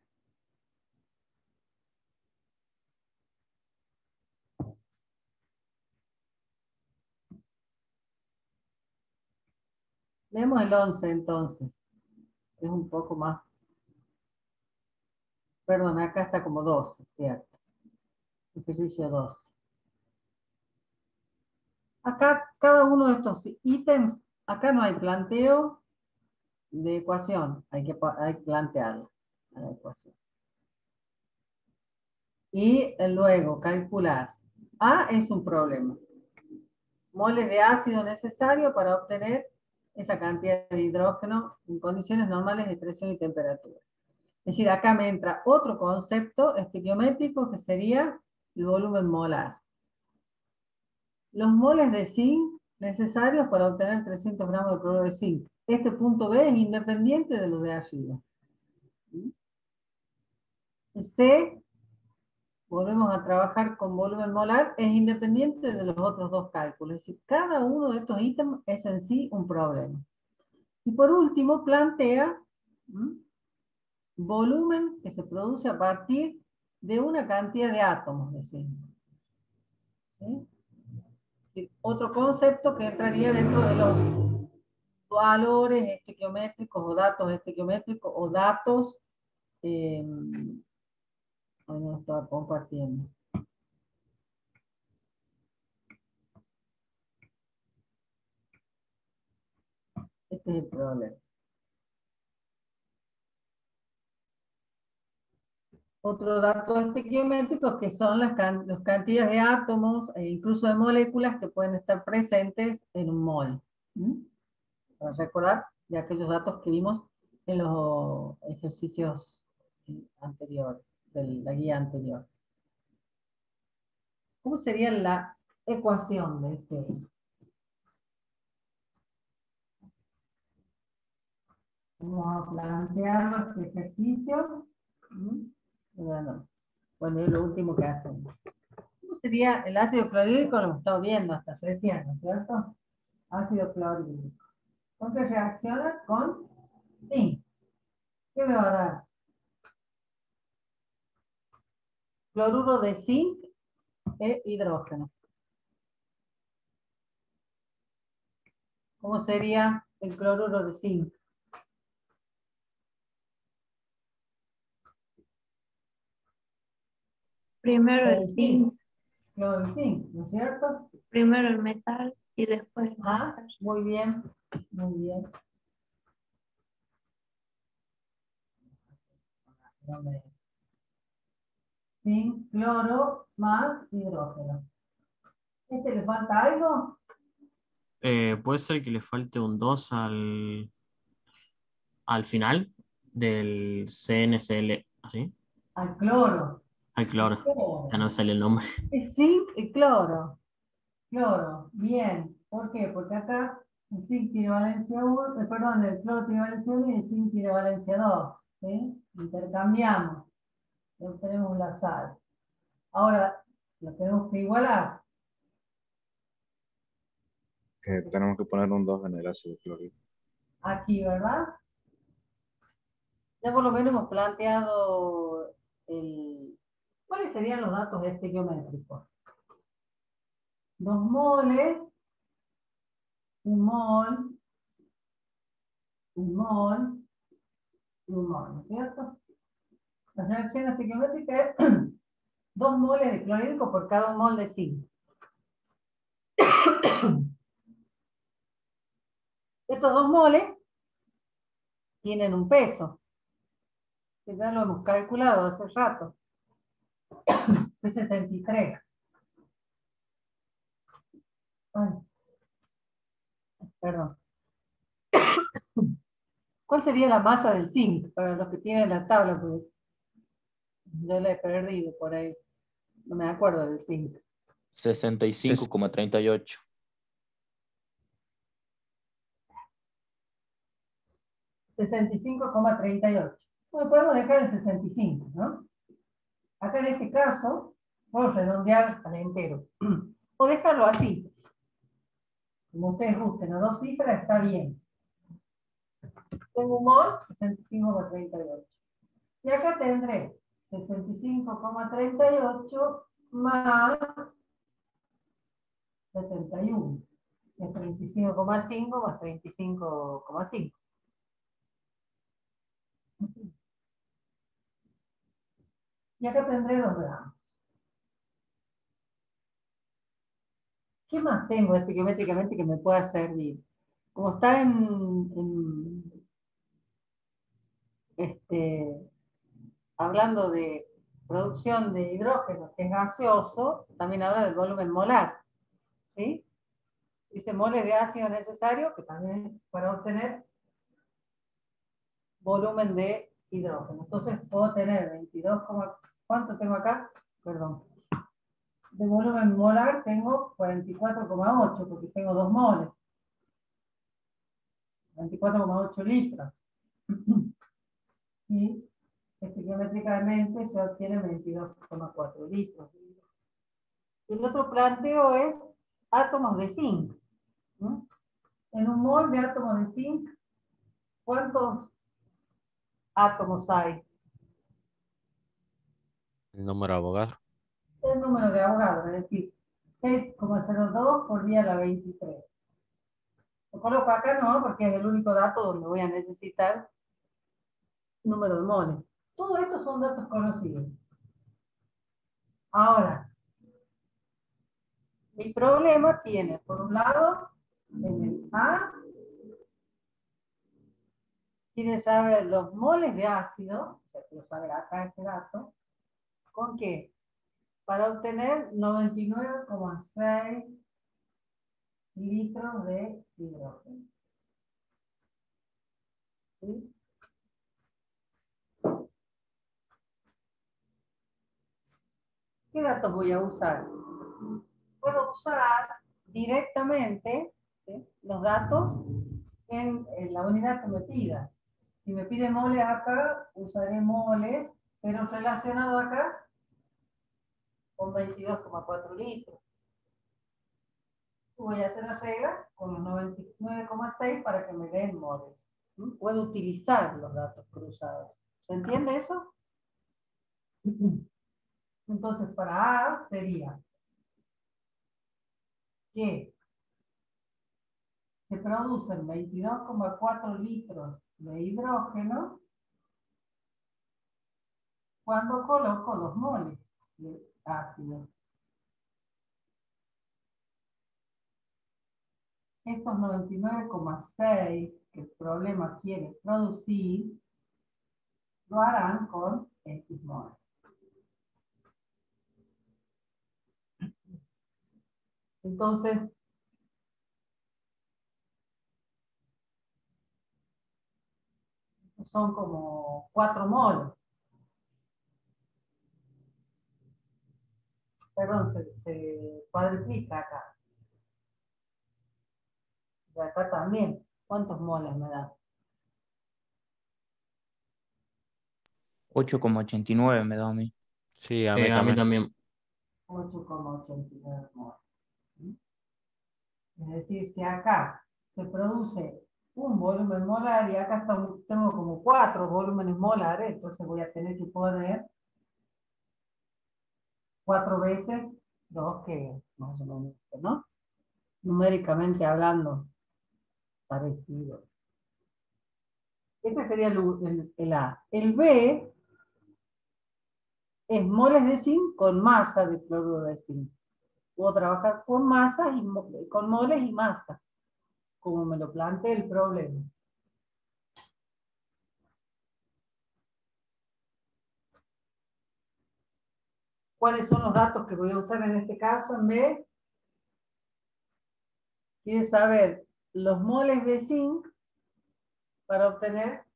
Vemos el once entonces. Es un poco más. Perdón, acá está como doce, ¿cierto? Ejercicio doce. Acá, cada uno de estos ítems, acá no hay planteo de ecuación, hay que, hay que plantearla, la ecuación. Y luego calcular. A es un problema. Moles de ácido necesario para obtener esa cantidad de hidrógeno en condiciones normales de presión y temperatura. Es decir, acá me entra otro concepto estequiométrico que sería el volumen molar. Los moles de zinc necesarios para obtener trescientos gramos de cloruro de zinc. Este punto B es independiente de lo de arriba. C, volvemos a trabajar con volumen molar, es independiente de los otros dos cálculos. Es decir, cada uno de estos ítems es en sí un problema. Y por último, plantea ¿m? volumen que se produce a partir de una cantidad de átomos de zinc. ¿Sí? Y otro concepto que entraría dentro de los valores estequiométricos o datos estequiométricos o datos eh, no estaba compartiendo. Este es el problema. Otro dato estequiométrico que son las, can las cantidades de átomos e incluso de moléculas que pueden estar presentes en un mol. ¿Mm? Para recordar de aquellos datos que vimos en los ejercicios anteriores, de la guía anterior. ¿Cómo sería la ecuación de este? Vamos a plantear este ejercicio. ¿Mm? Bueno, bueno, es lo último que hacemos. ¿Cómo sería el ácido clorhídrico? Lo hemos estado viendo hasta recién, ¿no es cierto? Ácido clorhídrico. ¿Con qué reacciona? Con zinc. ¿Qué me va a dar? Cloruro de zinc e hidrógeno. ¿Cómo sería el cloruro de zinc? Primero el zinc, Cloro de zinc, ¿no es cierto? primero el metal y después el Ah, metal. muy bien, muy bien. No me- Zinc, cloro, más hidrógeno. ¿Este le falta algo? Eh, puede ser que le falte un dos al, al final del C N C L, ¿así? Al cloro. Al cloro. Cloro. Ya no me sale el nombre. Es zinc y cloro. Cloro, bien. ¿Por qué? Porque acá el zinc tiene valencia uno, eh, perdón, el cloro tiene valencia uno y el zinc tiene valencia dos. ¿Sí? Intercambiamos. Y obtenemos la sal. Ahora, lo tenemos que igualar. Que tenemos que poner un dos en el ácido clorhídrico. Aquí, ¿verdad? Ya por lo menos hemos planteado el, cuáles serían los datos estequiométricos. Dos moles, un mol, un mol y un mol, ¿no es cierto? La reacción estequiométrica es dos moles de clorhídrico por cada un mol de zinc. Estos dos moles tienen un peso, que ya lo hemos calculado hace rato. Es setenta y tres. Ay. Perdón. ¿Cuál sería la masa del zinc? Para los que tienen la tabla, porque yo la he perdido por ahí. No me acuerdo del zinc. sesenta y cinco coma treinta y ocho. sesenta y cinco coma treinta y ocho. Bueno, podemos dejar el sesenta y cinco, ¿no? Acá en este caso, puedo redondear al entero. O dejarlo así. Como ustedes gusten, a dos cifras está bien. Tengo un mol, sesenta y cinco coma treinta y ocho. Y acá tendré sesenta y cinco coma treinta y ocho más setenta y uno. Es treinta y cinco coma cinco más treinta y cinco coma cinco. Y acá tendré dos gramos. ¿Qué más tengo estequiométricamente que me pueda servir? Como está en, en este, hablando de producción de hidrógeno, que es gaseoso, también habla del volumen molar. ¿Sí? Dice moles de ácido necesario, que también es para obtener volumen de hidrógeno. Entonces puedo tener veintidós, ¿cuánto tengo acá? Perdón. De volumen molar tengo cuarenta y cuatro coma ocho, porque tengo dos moles. veinticuatro coma ocho litros. Y estequiométricamente se obtiene veintidós coma cuatro litros. El otro planteo es átomos de zinc. ¿No? En un mol de átomos de zinc, ¿cuántos átomos hay? El número de Avogadro. El número de Avogadro, es decir, seis coma cero dos por día a la veintitrés. Lo coloco acá no, porque es el único dato donde voy a necesitar número de moles. Todo esto son datos conocidos. Ahora, mi problema tiene, por un lado, en el A, quiere saber los moles de ácido, o sea, quiero saber acá este dato, ¿con qué? Para obtener noventa y nueve coma seis litros de hidrógeno. ¿Sí? ¿Qué datos voy a usar? Puedo usar directamente, ¿sí?, los datos en, en la unidad que me pida. Si me pide moles acá, usaré moles, pero relacionado acá con veintidós coma cuatro litros. Voy a hacer la regla con los noventa y nueve coma seis para que me den moles. ¿Sí? Puedo utilizar los datos cruzados. ¿Se entiende eso? Entonces, para A sería que se producen veintidós coma cuatro litros de hidrógeno cuando coloco dos moles de ácido. Estos noventa y nueve coma seis que el problema quiere producir, lo harán con X moles. Entonces, son como cuatro moles. Perdón, se, se cuadriplica acá. Y acá también. ¿Cuántos moles me da? ocho coma ochenta y nueve me da a mí. Sí, a Sí, mí a mí también. también. ocho coma ochenta y nueve moles. ¿Sí? Es decir, si acá se produce un volumen molar y acá está- tengo como cuatro volúmenes molares, entonces voy a tener que poner cuatro veces dos, que más o menos, ¿no? Numéricamente hablando, parecido. Este sería el, el- el A. El B es moles de zinc con masa de cloruro de zinc. Puedo trabajar con masas y mo- con moles y masa, como me lo plantea el problema. ¿Cuáles son los datos que voy a usar en este caso en B? Quiere saber los moles de zinc para obtener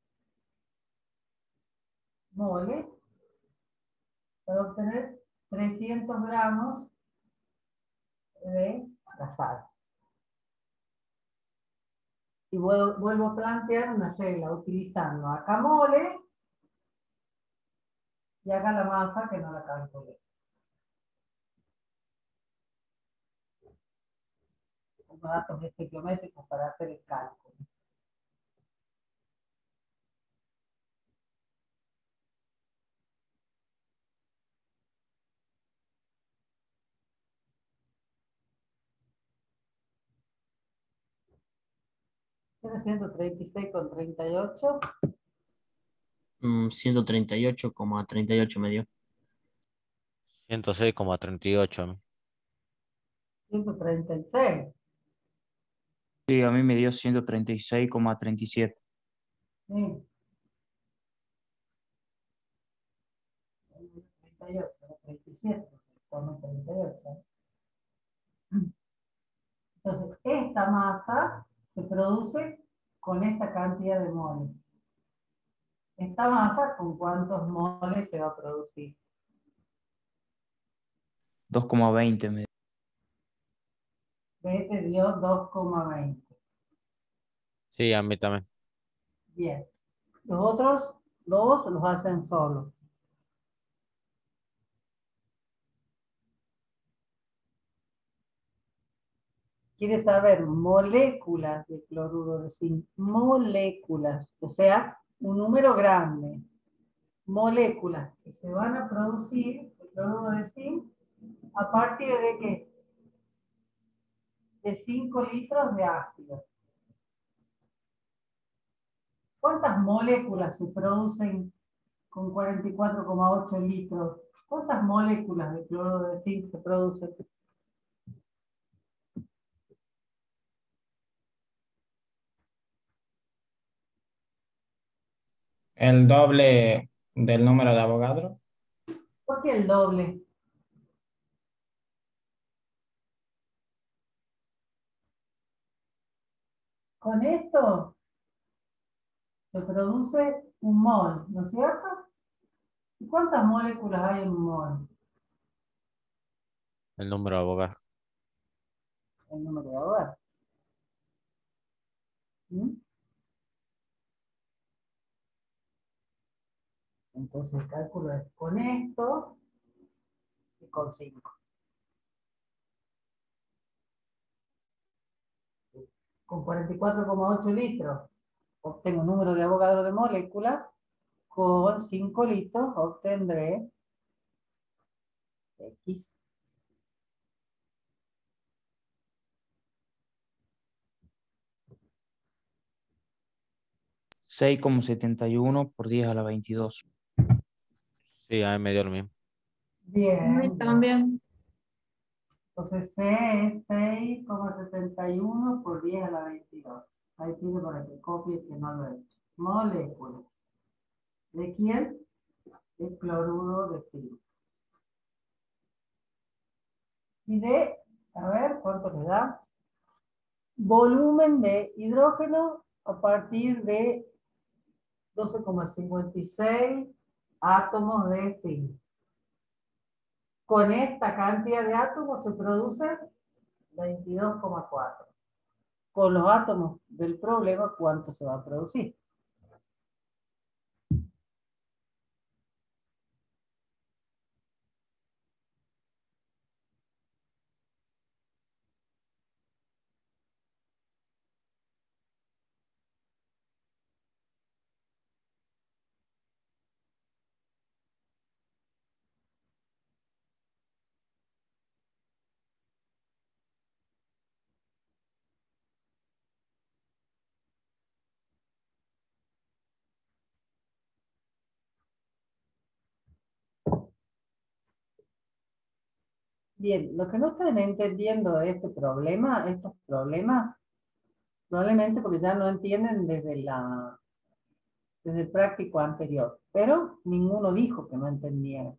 moles, para obtener trescientos gramos de la sal. Y vuelvo, vuelvo a plantear una regla utilizando acá moles y acá la masa que no la calculé. Los datos estequiométricos para hacer el cálculo. ciento treinta y seis coma treinta y ocho. Mm, ciento treinta y ocho coma treinta y ocho me dio. ciento seis coma treinta y ocho a mí. ciento treinta y seis. Sí, a mí me dio ciento treinta y seis coma treinta y siete. Sí. treinta y ocho, era treinta y siete, actualmente treinta y ocho. Entonces, esta masa se produce con esta cantidad de moles. Esta masa, ¿con cuántos moles se va a producir? dos coma veinte me B te dio dos coma veinte. Sí, a mí también. Bien. Los otros dos los hacen solos. Quiere saber moléculas de cloruro de zinc. Moléculas, o sea, un número grande. Moléculas que se van a producir de cloruro de zinc a partir de qué? De cinco litros de ácido. ¿Cuántas moléculas se producen con cuarenta y cuatro coma ocho litros? ¿Cuántas moléculas de cloruro de zinc se producen? El doble del número de Avogadro. ¿Por qué el doble? Con esto se produce un mol, ¿no es cierto? ¿Y cuántas moléculas hay en un mol? El número de abogados. El número de Avogadro. ¿Mm? Entonces el cálculo es con esto y con cinco. Con cuarenta y cuatro coma ocho litros obtengo un número de Avogadro de moléculas. Con cinco litros obtendré X. seis coma setenta y uno por diez a la veintidós. Sí, a mí me dio lo mismo. Bien, A mí bien. también. Entonces C es seis coma setenta y uno por diez a la veintidós. Ahí tiene para que copie que no lo he hecho. Moléculas. ¿De quién? De cloruro de zinc. Y de, a ver, ¿cuánto le da? Volumen de hidrógeno a partir de doce coma cincuenta y seis átomos de zinc. Con esta cantidad de átomos se produce veintidós coma cuatro. Con los átomos del problema, ¿cuánto se va a producir? Bien, lo que no están entendiendo de este problema, estos problemas, probablemente porque ya no entienden desde la, desde el práctico anterior, pero ninguno dijo que no entendiera.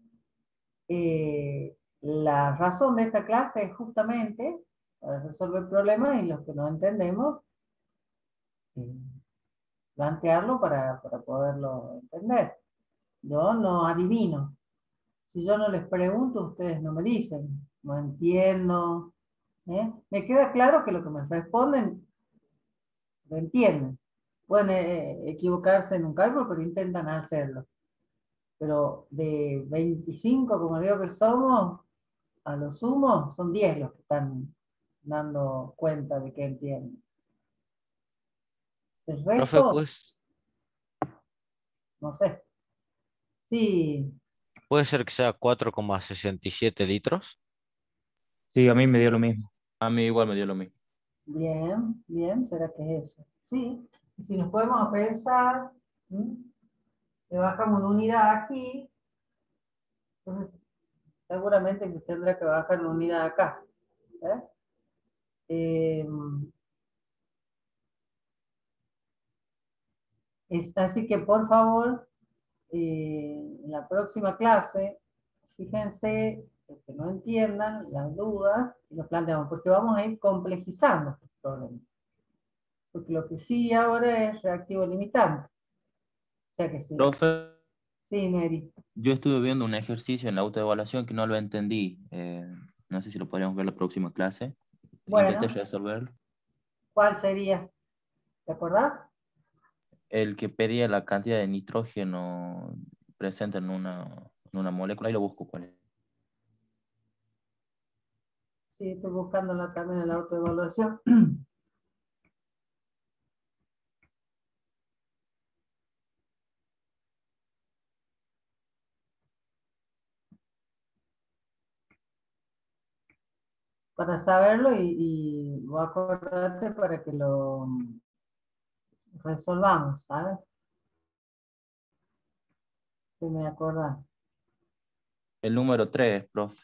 Eh, la razón de esta clase es justamente para resolver problemas y los que no entendemos, eh, plantearlo para, para poderlo entender. Yo no adivino. Si yo no les pregunto, ustedes no me dicen. No entiendo. ¿eh? Me queda claro que lo que me responden lo entienden. Pueden eh, equivocarse en un cálculo, pero intentan hacerlo. Pero de veinticinco, como digo que somos, a lo sumo, son diez los que están dando cuenta de que entienden. El Profe, resto, pues, no sé. Sí, puede ser que sea cuatro coma sesenta y siete litros. Sí, a mí me dio lo mismo. A mí igual me dio lo mismo. bien, bien, ¿será que es eso? Sí, y si nos podemos pensar, ¿m? Le bajamos una unidad aquí, entonces seguramente que tendrá que bajar una unidad acá. ¿eh? Eh, es, así que por favor, eh, en la próxima clase, Fíjense, los que no entiendan las dudas y los planteamos, porque vamos a ir complejizando estos problemas. Porque lo que sí ahora es reactivo limitante. O sea que sí. Profe, Sí, Neri. yo estuve viendo un ejercicio en la autoevaluación que no lo entendí. Eh, no sé si lo podríamos ver en la próxima clase. Bueno. Intenté resolverlo. ¿Cuál sería? ¿Te acordás? El que pedía la cantidad de nitrógeno presente en una, en una molécula, y lo busco cuál es. Sí, estoy buscándola también en la autoevaluación. Para saberlo y, y voy a acordarte para que lo resolvamos, ¿sabes? Si me acordás. El número tres, profe.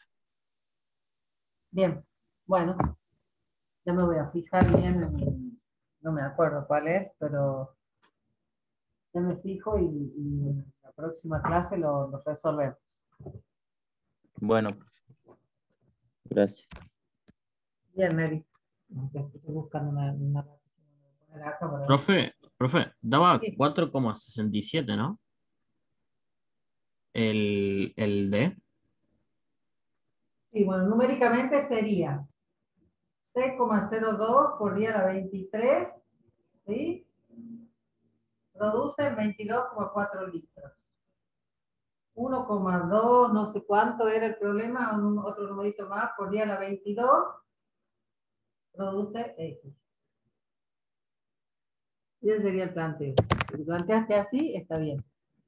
Bien, bueno, ya me voy a fijar bien, en- no me acuerdo cuál es, pero ya me fijo y, y en la próxima clase lo, lo resolvemos. Bueno, profe. Gracias. Bien, Mary. Estoy buscando una, una una acá para ver. Profe, profe, daba Sí. cuatro coma sesenta y siete, ¿no? El, el D. Sí, bueno, numéricamente sería seis coma cero dos por día a la veintitrés, ¿sí? Produce veintidós coma cuatro litros. uno coma dos, no sé cuánto era el problema, un, otro numerito más, por día a la veintidós, produce X. Y ese sería el planteo. Si lo planteaste así, está bien.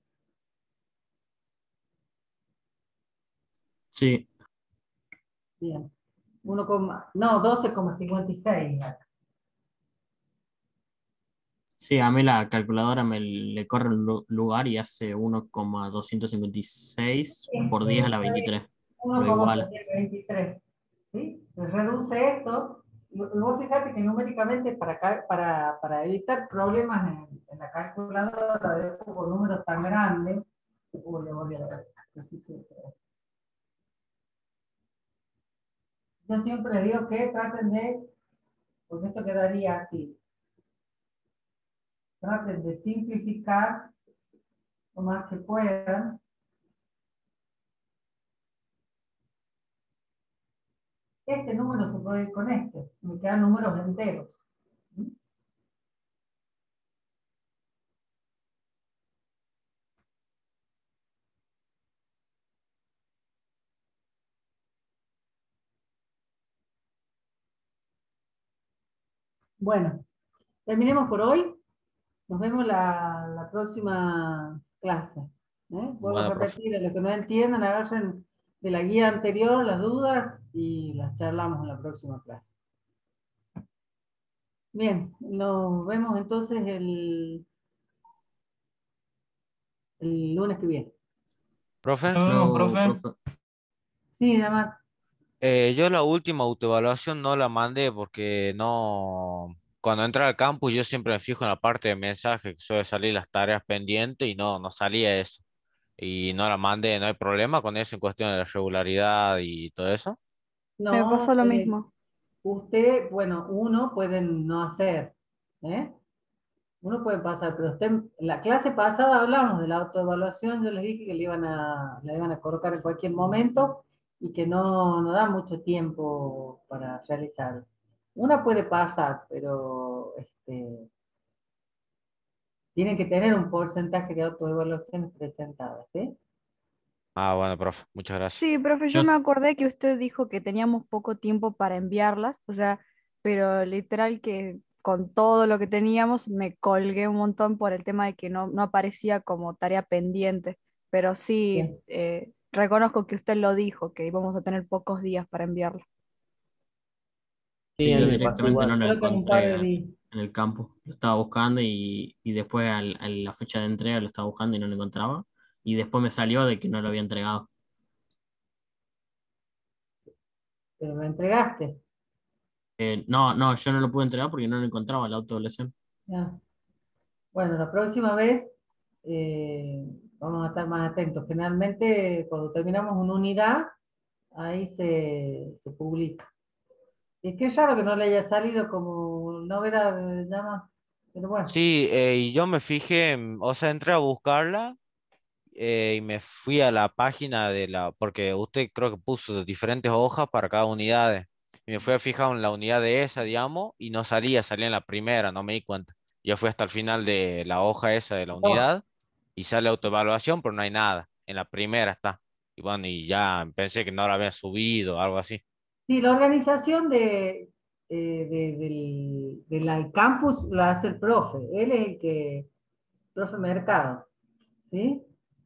Sí, Bien. uno, no, doce coma cincuenta y seis. sí, a mí la calculadora me le corre el lu- lugar y hace uno coma doscientos cincuenta y seis por diez a la veintitrés. Lo igual. uno coma veintitrés. ¿Sí? Se reduce esto. Y vos fíjate que numéricamente para, ca- para, para evitar problemas en, en la calculadora de con números tan grandes, uy, le volví a ver. Así se- Yo siempre digo que traten de, porque esto quedaría así, traten de simplificar lo más que puedan. Este número se puede ir con este, me quedan números enteros. ¿Sí? Bueno, terminemos por hoy. Nos vemos la, la próxima clase. ¿eh? Vuelvo a Bueno, profe. repetir, a los que no entiendan, agarren de la guía anterior las dudas y las charlamos en la próxima clase. Bien, nos vemos entonces el, el lunes que viene. Profe, Nos vemos, Luego, profe. profe. Sí, además, eh, yo la última autoevaluación no la mandé porque no... Cuando entré al campus yo siempre me fijo en la parte de mensaje que suele salir las tareas pendientes y no, no salía eso. Y no la mandé, no hay problema con eso en cuestión de la regularidad y todo eso. Me no, pasó lo eh, mismo. usted, bueno, uno puede no hacer, ¿eh? Uno puede pasar, pero usted, en la clase pasada hablamos de la autoevaluación, yo les dije que le iban a, la iban a colocar en cualquier momento y que no, no da mucho tiempo para realizar. Una puede pasar, pero este, tiene que tener un porcentaje de autoevaluaciones presentadas, ¿sí? Ah, bueno, profe, muchas gracias. Sí, profe, yo Yo, me acordé que usted dijo que teníamos poco tiempo para enviarlas, o sea, pero literal que con todo lo que teníamos me colgué un montón por el tema de que no, no aparecía como tarea pendiente, pero sí, Bien. eh, reconozco que usted lo dijo, que íbamos a tener pocos días para enviarla. Sí, sí, a yo mí me pasó directamente no igual. lo Creo que en un par encontré de en, días. en el campo. Lo estaba buscando y, y después al- a la fecha de entrega lo estaba buscando y no lo encontraba. Y después me salió de que no lo había entregado. Pero lo entregaste. Eh, no, no, yo no lo pude entregar porque no lo encontraba la autoevaluación. Ya. Bueno, la próxima vez, eh, Vamos a estar más atentos. Generalmente, cuando terminamos una unidad, ahí se, se publica. Y es que es raro que no le haya salido como novedad, eh, llama. Pero bueno, Sí, eh, y yo me fijé, en- o sea, entré a buscarla eh, y me fui a la página de la, porque usted creo que puso diferentes hojas para cada unidad. Y me fui a fijar en la unidad de esa, digamos, y no salía, salía en la primera, no me di cuenta. Yo fui hasta el final de la hoja esa de la no. unidad y sale autoevaluación, pero no hay nada. En la primera está. Y bueno, y ya pensé que no la había subido, algo así. Sí, la organización de, eh, de- del, del campus la hace el profe. Él es el que, profe Mercado, ¿sí?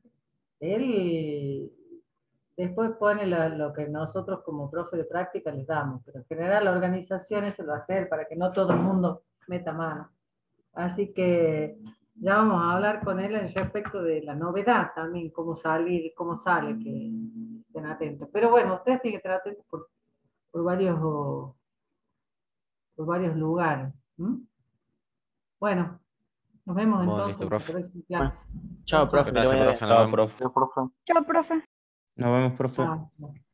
Él después pone lo, lo que nosotros como profe de práctica les damos, pero en general la organización eso lo va a hacer para que no todo el mundo meta mano. Así que ya vamos a hablar con él en respecto de la novedad también, cómo salir, cómo sale, que estén atentos. Pero bueno, ustedes tienen que estar atentos por, por varios, por varios lugares. ¿M? Bueno, nos vemos Bueno, entonces listo, en la profe. próxima Bueno, clase. chao, profe, que le Gracias, vaya bien. profe, nos Chao, vemos. profe. Chao, profe. Nos vemos, profe. Chao.